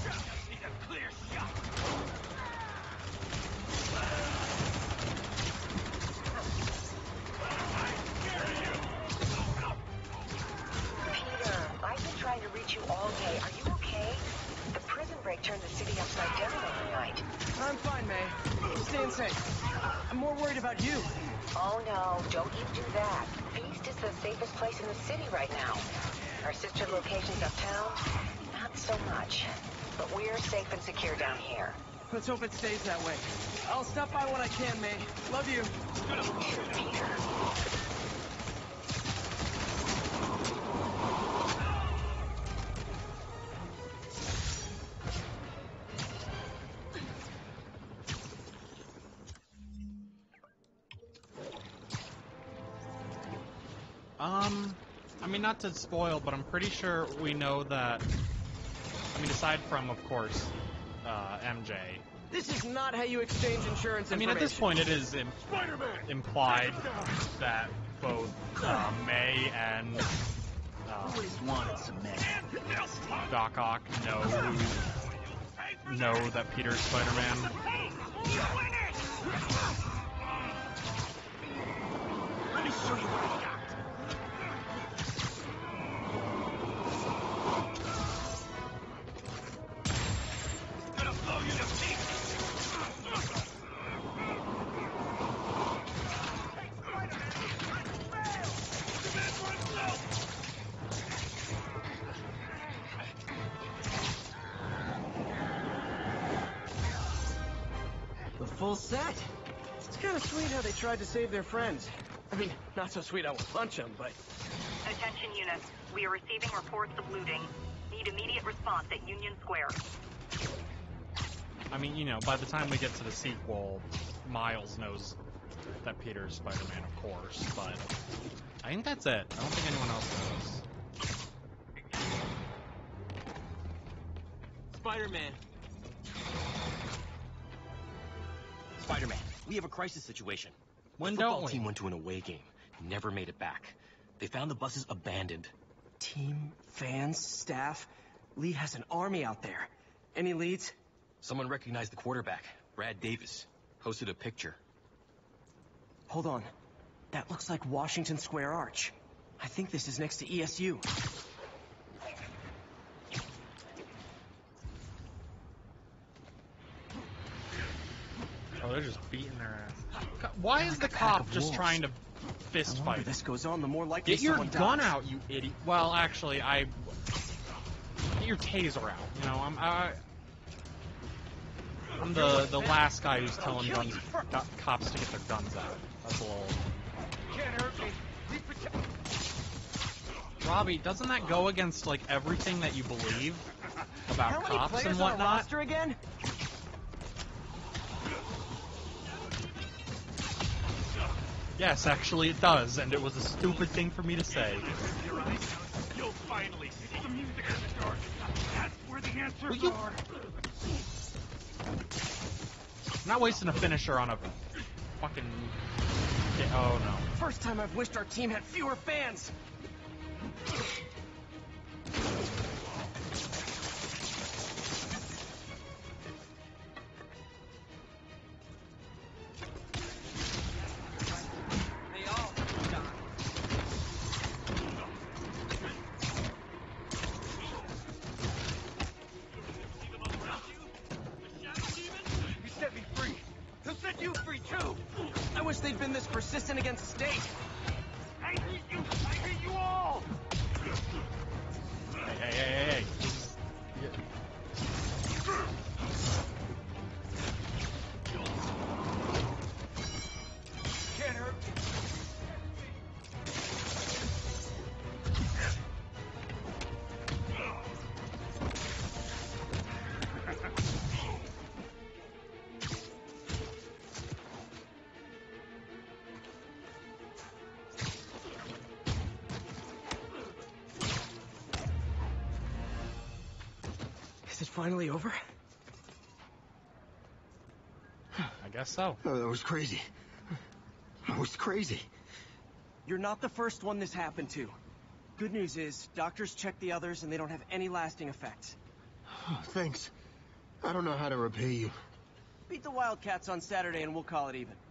staying safe. I'm more worried about you. Oh no, don't you do that. Feast is the safest place in the city right now. Our sister locations uptown, not so much. But we're safe and secure down here. Let's hope it stays that way. I'll stop by when I can, May. Love you. Peter. Um, I mean, not to spoil, but I'm pretty sure we know that, I mean, aside from, of course, uh, M J. This is not how you exchange insurance I mean, at this point, it is im implied that both uh, May and uh, Doc Ock know who, know that Peter's Spider-Man. Let me show you what I got. Gonna blow you to pieces. The full set. It's kind of sweet how they tried to save their friends. I mean, not so sweet I will punch them, but... Attention units. We are receiving reports of looting. Need immediate response at Union Square. I mean, you know, by the time we get to the sequel, Miles knows that Peter's Spider-Man, of course, but I think that's it. I don't think anyone else knows. Spider-Man. Spider-Man, we have a crisis situation. When the don't football we? team went to an away game, never made it back. They found the buses abandoned. Team, fans, staff. Lee has an army out there. Any leads? Someone recognized the quarterback, Brad Davis. Posted a picture. Hold on. That looks like Washington Square Arch. I think this is next to E S U. Oh, they're just beating their ass. God, why is the cop just trying to fist The longer fight? this goes on, the more likely Get your someone gun dies. out, you idiot. Well, actually, I... Get your taser out. You know, I'm... I, I'm the, the last guy who's telling guns, got cops to get their guns out. That's a little... Can't hurt me. We protect. Robbie, doesn't that go against, like, everything that you believe about How many cops players and on a whatnot? roster again? Yes, actually it does, and it was a stupid thing for me to say. Your eyes. You'll finally see the music in the dark. That's where the answers Will you- are. I'm not wasting a finisher on a fucking... Oh, no. First time I've wished our team had fewer fans. They all die. You set me free. He'll set you free too. I wish they'd been this persistent against State. I hate you. I hate you all. Hey, hey, hey, hey, hey. Can't hurt me. Is it finally over? I guess so. Oh, that was crazy. That was crazy. You're not the first one this happened to. Good news is, doctors checked the others and they don't have any lasting effects. Thanks. I don't know how to repay you. Beat the Wildcats on Saturday and we'll call it even.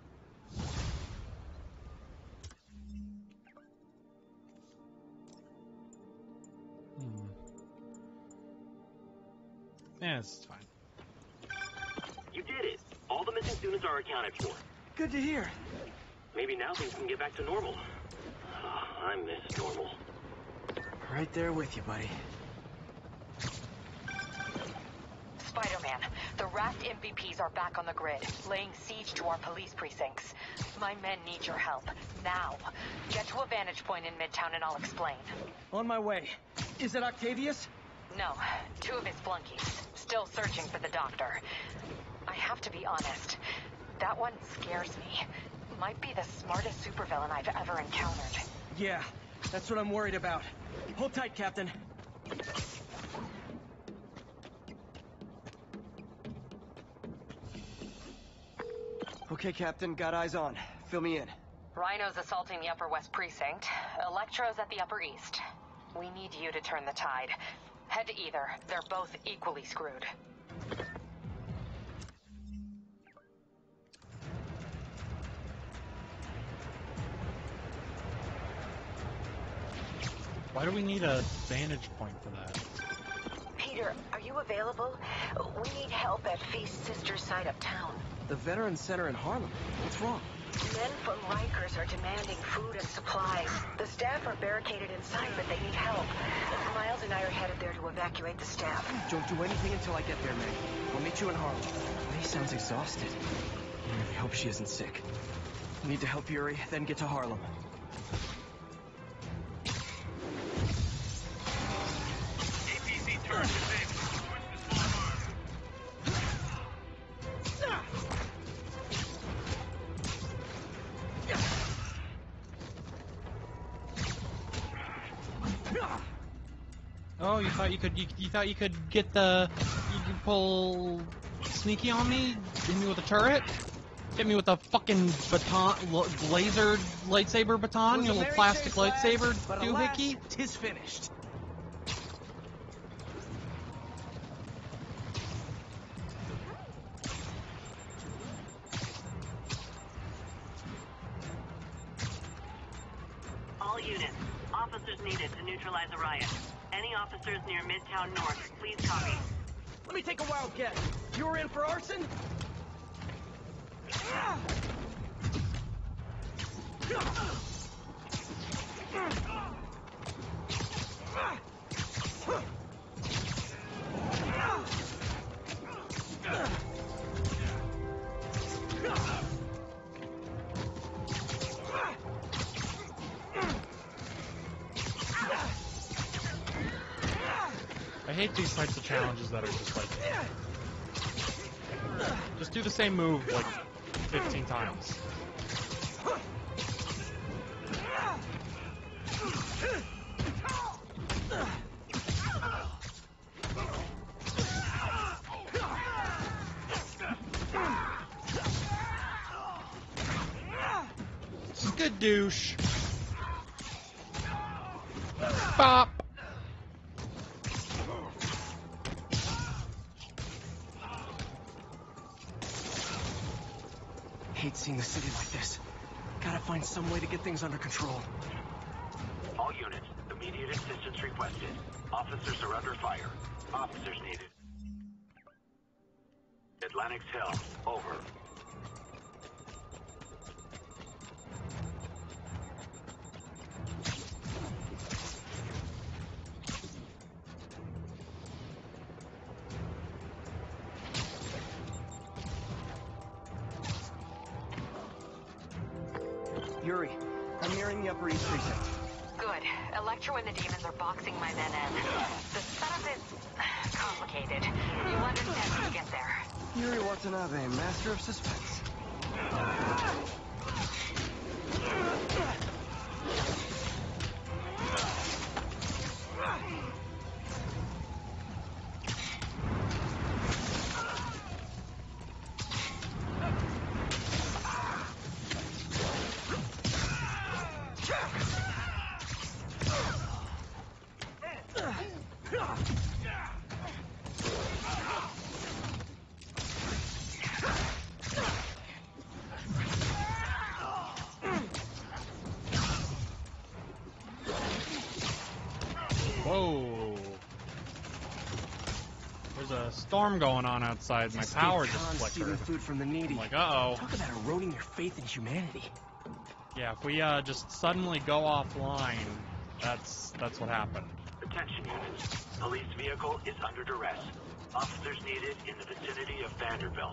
Hmm. Yeah, it's fine. You did it. All the missing students are accounted for. Good to hear. Maybe now things can get back to normal. Oh, I miss normal. Right there with you, buddy. Spider-Man, the Raft M V Ps are back on the grid, laying siege to our police precincts. My men need your help, now. Get to a vantage point in Midtown and I'll explain. On my way. Is it Octavius? No, two of his flunkies. Still searching for the doctor. I have to be honest. That one scares me. Might be the smartest supervillain I've ever encountered. Yeah, that's what I'm worried about. Hold tight, Captain. Okay, Captain, got eyes on. Fill me in. Rhino's assaulting the Upper West Precinct. Electro's at the Upper East. We need you to turn the tide. Head to either. They're both equally screwed. Why do we need a vantage point for that? Peter, are you available? We need help at Feast's sister site uptown. The Veterans Center in Harlem. What's wrong? Men from Rikers are demanding food and supplies. The staff are barricaded inside, but they need help. Miles and I are headed there to evacuate the staff. Don't do anything until I get there, May. I'll meet you in Harlem. May sounds exhausted. I really hope she isn't sick. Need to help Yuri, then get to Harlem. A P C turret disabled. Switch to small arms. Oh, you thought you could you, you thought you could get the you could pull sneaky on me? Hit me with a turret? Hit me with a fucking baton, laser lightsaber baton, you little plastic lightsaber doohickey? Tis finished. All units, officers needed to neutralize a riot. Any officers near Midtown North, please copy. Let me take a wild guess. You were in for arson? I hate these types of challenges that are just like, just do the same move like fifteen times. This is good, douche. Bop. Hate seeing the city like this. Gotta find some way to get things under control. All units, immediate assistance requested. Officers are under fire. Officers needed. Atlantic's Hill, over. Yuri, I'm nearing the Upper East Precinct. Good. Electro and the demons are boxing my men in. The setup is complicated. You'll understand when you get there. Yuri Watanabe, master of suspense. There's a storm going on outside. My power just flickered. Food from the needy. I'm like, uh-oh. Talk about eroding your faith in humanity. Yeah, if we uh, just suddenly go offline, that's that's what happened. Attention units. Police vehicle is under duress. Officers needed in the vicinity of Vanderbilt.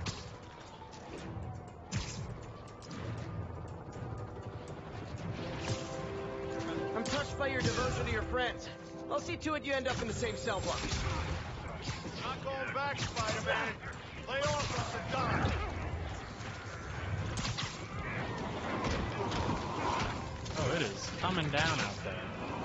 I'm touched by your devotion to your friends. I'll see to it you end up in the same cell block. Not going back, Spider-Man. Lay off on the dime. Oh, it is coming down out there.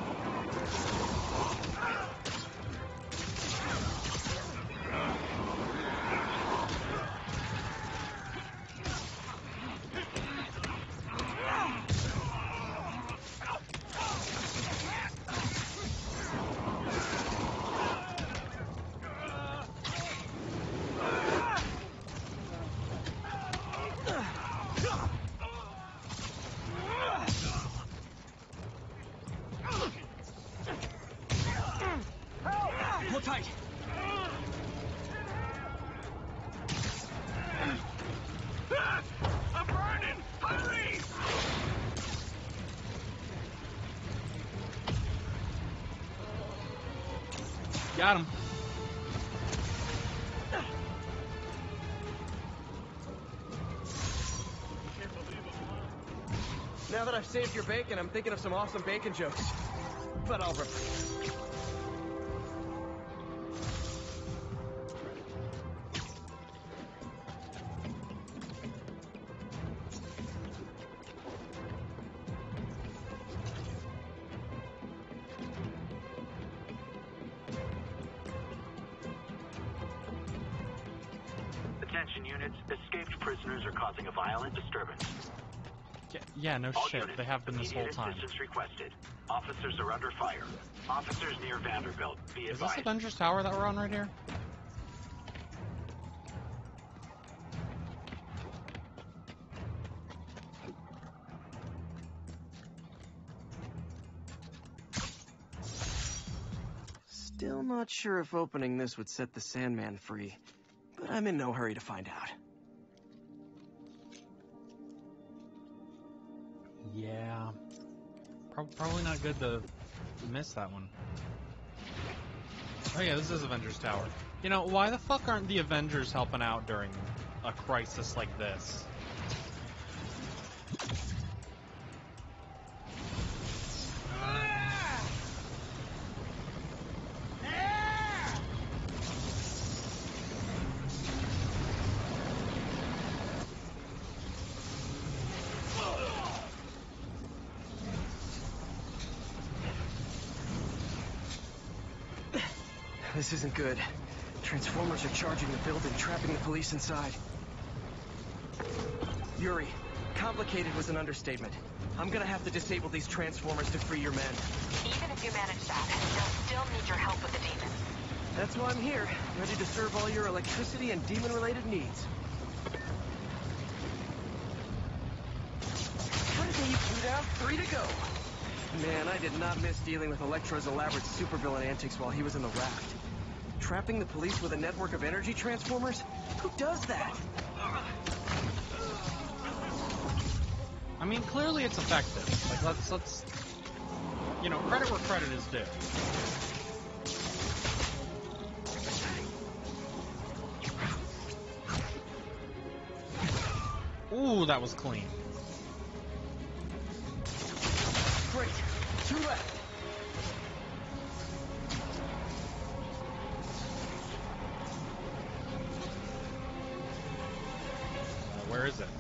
Hold tight. I'm burning! Hurry! Got him. Now that I've saved your bacon, I'm thinking of some awesome bacon jokes. But I'll remember. Attention units. Escaped prisoners are causing a violent disturbance. Yeah, yeah no All shit. units, They have been this whole immediate time. assistance requested. Officers are under fire. Officers near Vanderbilt. Be Is advised. this Avengers Tower that we're on right here? Still not sure if opening this would set the Sandman free, but I'm in no hurry to find out. Yeah. Pro probably not good to miss that one. Oh yeah, this is Avengers Tower. You know, why the fuck aren't the Avengers helping out during a crisis like this? This isn't good. Transformers are charging the building, trapping the police inside. Yuri, complicated was an understatement. I'm gonna have to disable these transformers to free your men. Even if you manage that, they'll still need your help with the demons. That's why I'm here, ready to serve all your electricity and demon-related needs. What is it, you two down? Three to go. Man, I did not miss dealing with Electro's elaborate supervillain antics while he was in the raft. Trapping the police with a network of energy transformers? Who does that? I mean, clearly it's effective. Like, let's, let's, you know, credit where credit is due. Ooh, that was clean. Great. Two left. Uh, where is it?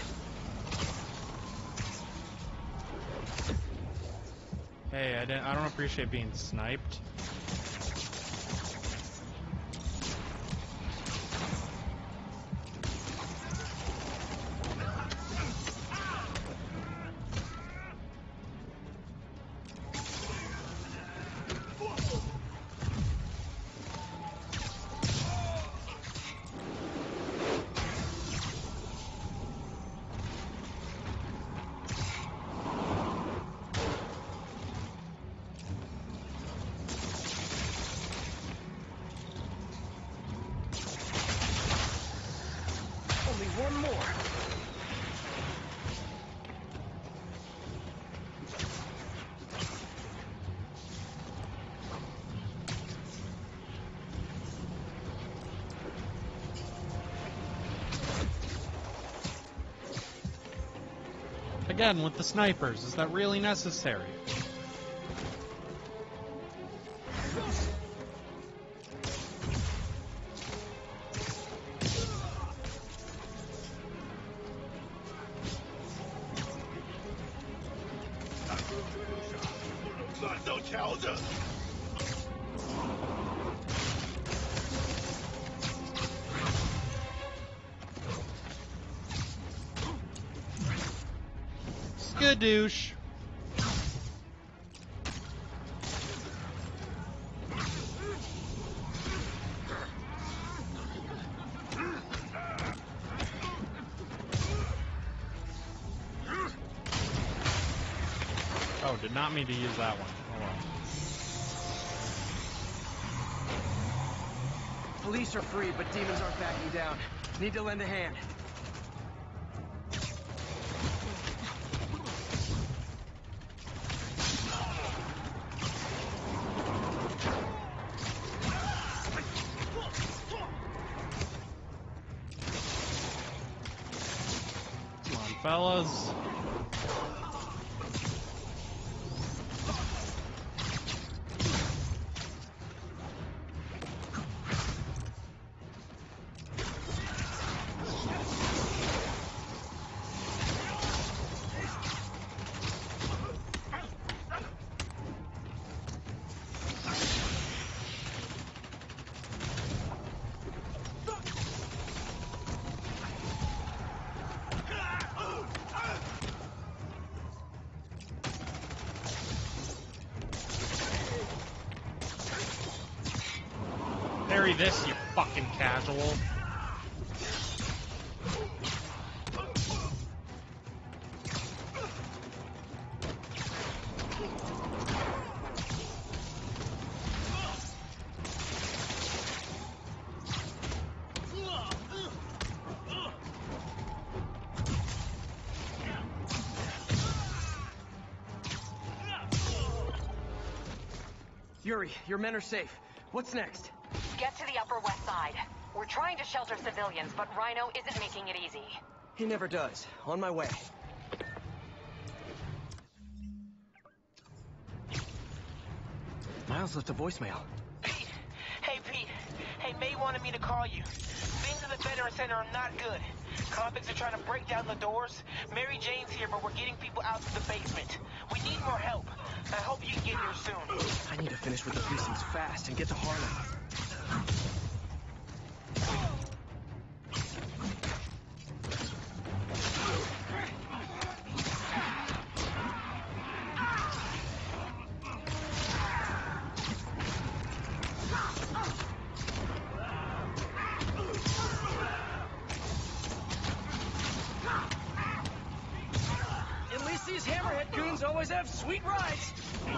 Hey, I didn't. I don't appreciate being sniped. one more. Again, with the snipers, is that really necessary? Skadoosh. Oh, did not mean to use that one. Oh well. Police are free, but demons aren't backing down. Need to lend a hand. Come on, fellas. Parry this, you fucking casual. Yuri, your men are safe. What's next? Get to the Upper West Side. We're trying to shelter civilians, but Rhino isn't making it easy. He never does. On my way. Miles left a voicemail. Pete! Hey, Pete. Hey, May wanted me to call you. Things in the Veteran Center are not good. Convicts are trying to break down the doors. Mary Jane's here, but we're getting people out to the basement. We need more help. I hope you can get here soon. I need to finish with the precincts fast and get to Harlem. At least these Hammerhead goons always have sweet rides.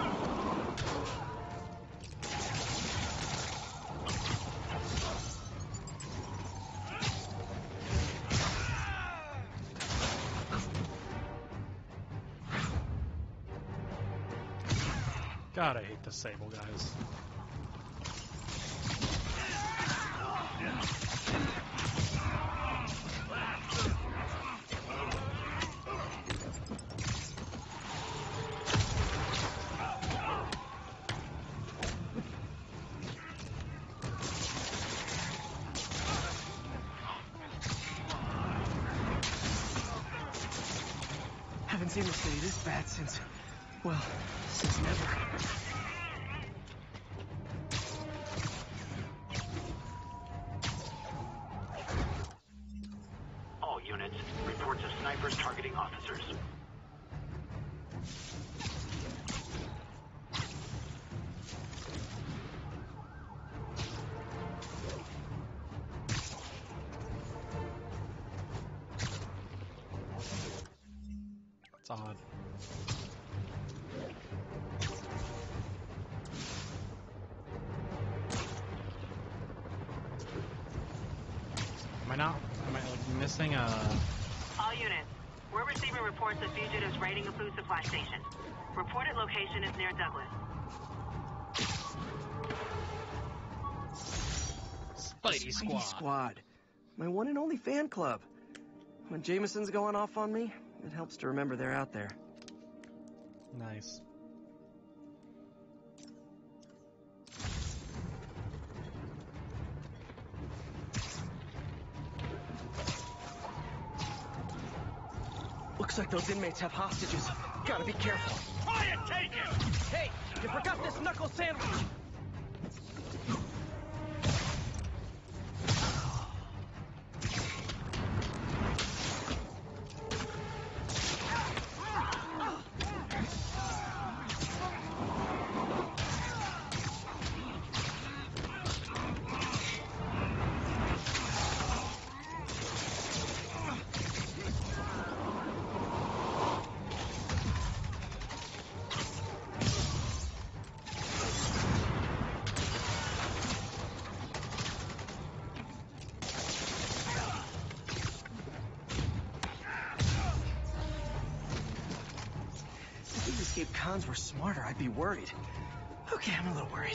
God, I hate the Sable guys. Haven't seen the city this bad since, well, since never. All units, reports of snipers targeting officers. It's odd. Am I not? Am I like missing a? All units, we're receiving reports of fugitives raiding a food supply station. Reported location is near Douglas. Spidey Squad. Squad. My one and only fan club. When Jameson's going off on me, it helps to remember they're out there. Nice. Looks like those inmates have hostages. Gotta be careful. Try and take it! Hey, you forgot this knuckle sandwich! If cons were smarter, I'd be worried. Okay, I'm a little worried.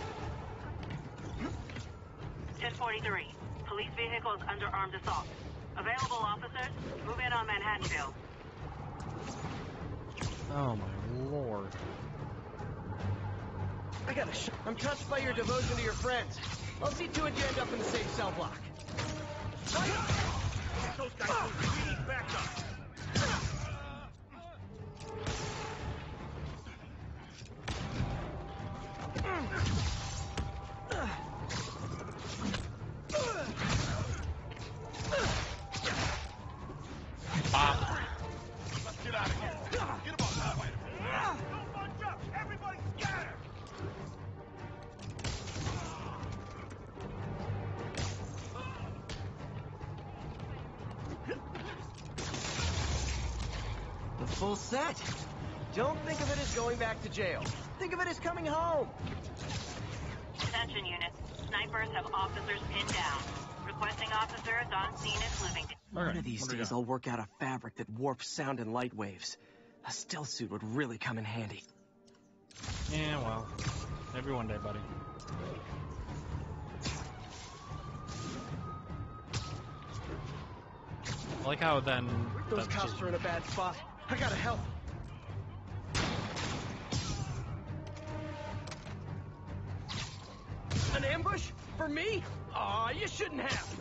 ten forty-three. Police vehicles under armed assault. Available officers, move in on Manhattanville. Oh my lord. I got a sh- I'm touched by your devotion to your friends. I'll see to it you end up in the same cell block. Get those guys moving. We need backup. Let's get out of here. Get him off that way. Don't bunch up. Everybody scatter. The full set. Don't think of it as going back to jail. Think of it as coming home. Attention units. Snipers have officers pinned down. Requesting officers on scene at Bloomington. One of these days I'll work out a fabric that warps sound and light waves. A stealth suit would really come in handy. Yeah, well, every one day, buddy. I like how then... Those cops are in a bad spot. I gotta help. An ambush? For me? Aw, you shouldn't have.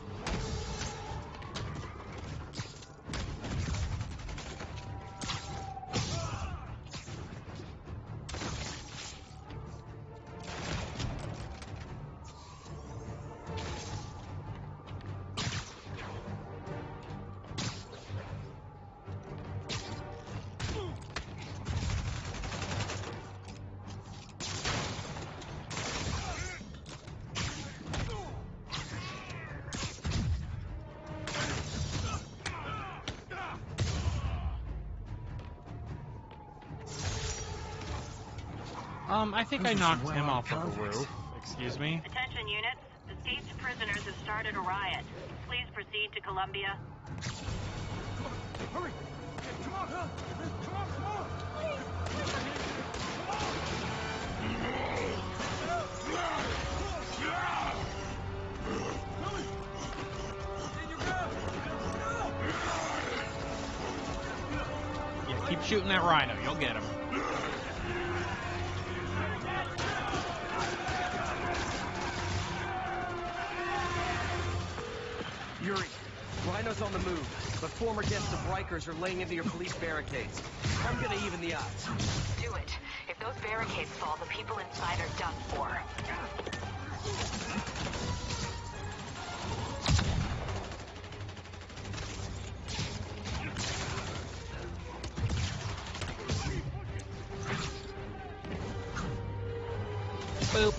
Um, I think I knocked him off of the roof. Excuse me. Attention units. Escaped prisoners have started a riot. Please proceed to Columbia. Hurry! Come on! Come on! Come on! Yeah, keep shooting that rhino. You'll get him. Yuri, Rhino's on the move, but former guests of Rikers are laying into your police barricades. I'm gonna even the odds. Do it. If those barricades fall, the people inside are done for. Boop.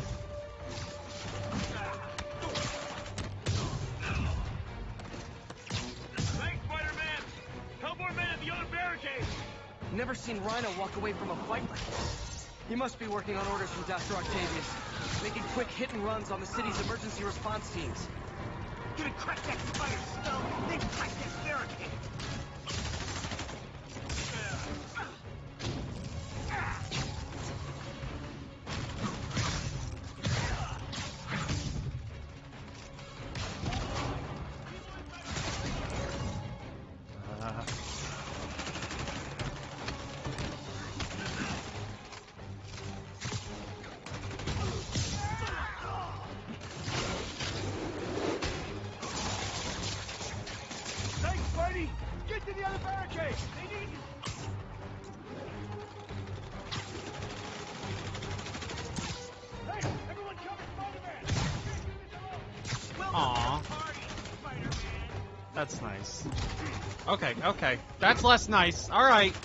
Never seen Rhino walk away from a fight like this. He must be working on orders from Doctor Octavius, making quick hit and runs on the city's emergency response teams. Gonna crack that spider skull, then crack that barricade. Uh. Thanks, Spidey! Get to the other barricade! They need you! Hey, everyone cover Spider-Man! Aw. That's nice. Okay, okay. That's less nice. Alright.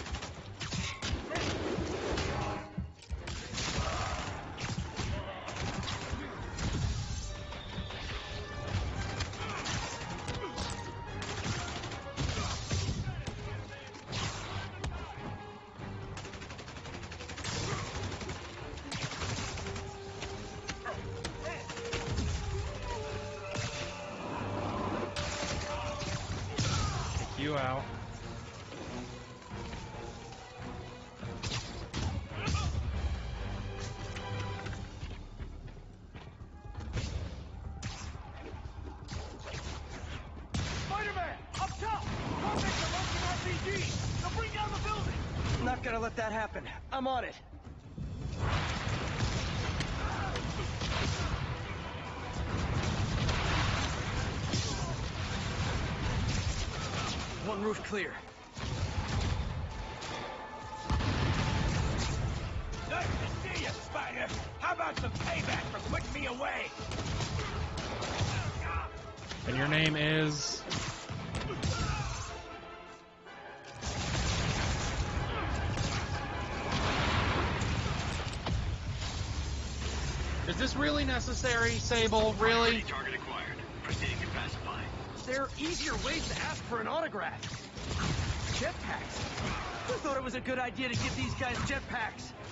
Take you out. Spider-Man! Up top! Convicts are launching R P Gs! They'll bring down the building! I'm not gonna let that happen. I'm on it. One roof clear. Nice to see you, Spider! How about some payback for putting me away? And your name is... Is this really necessary, Sable? Really? Target acquired. Proceeding to pacify. There are easier ways to ask for an autograph. Jetpacks. Who thought it was a good idea to give these guys jetpacks?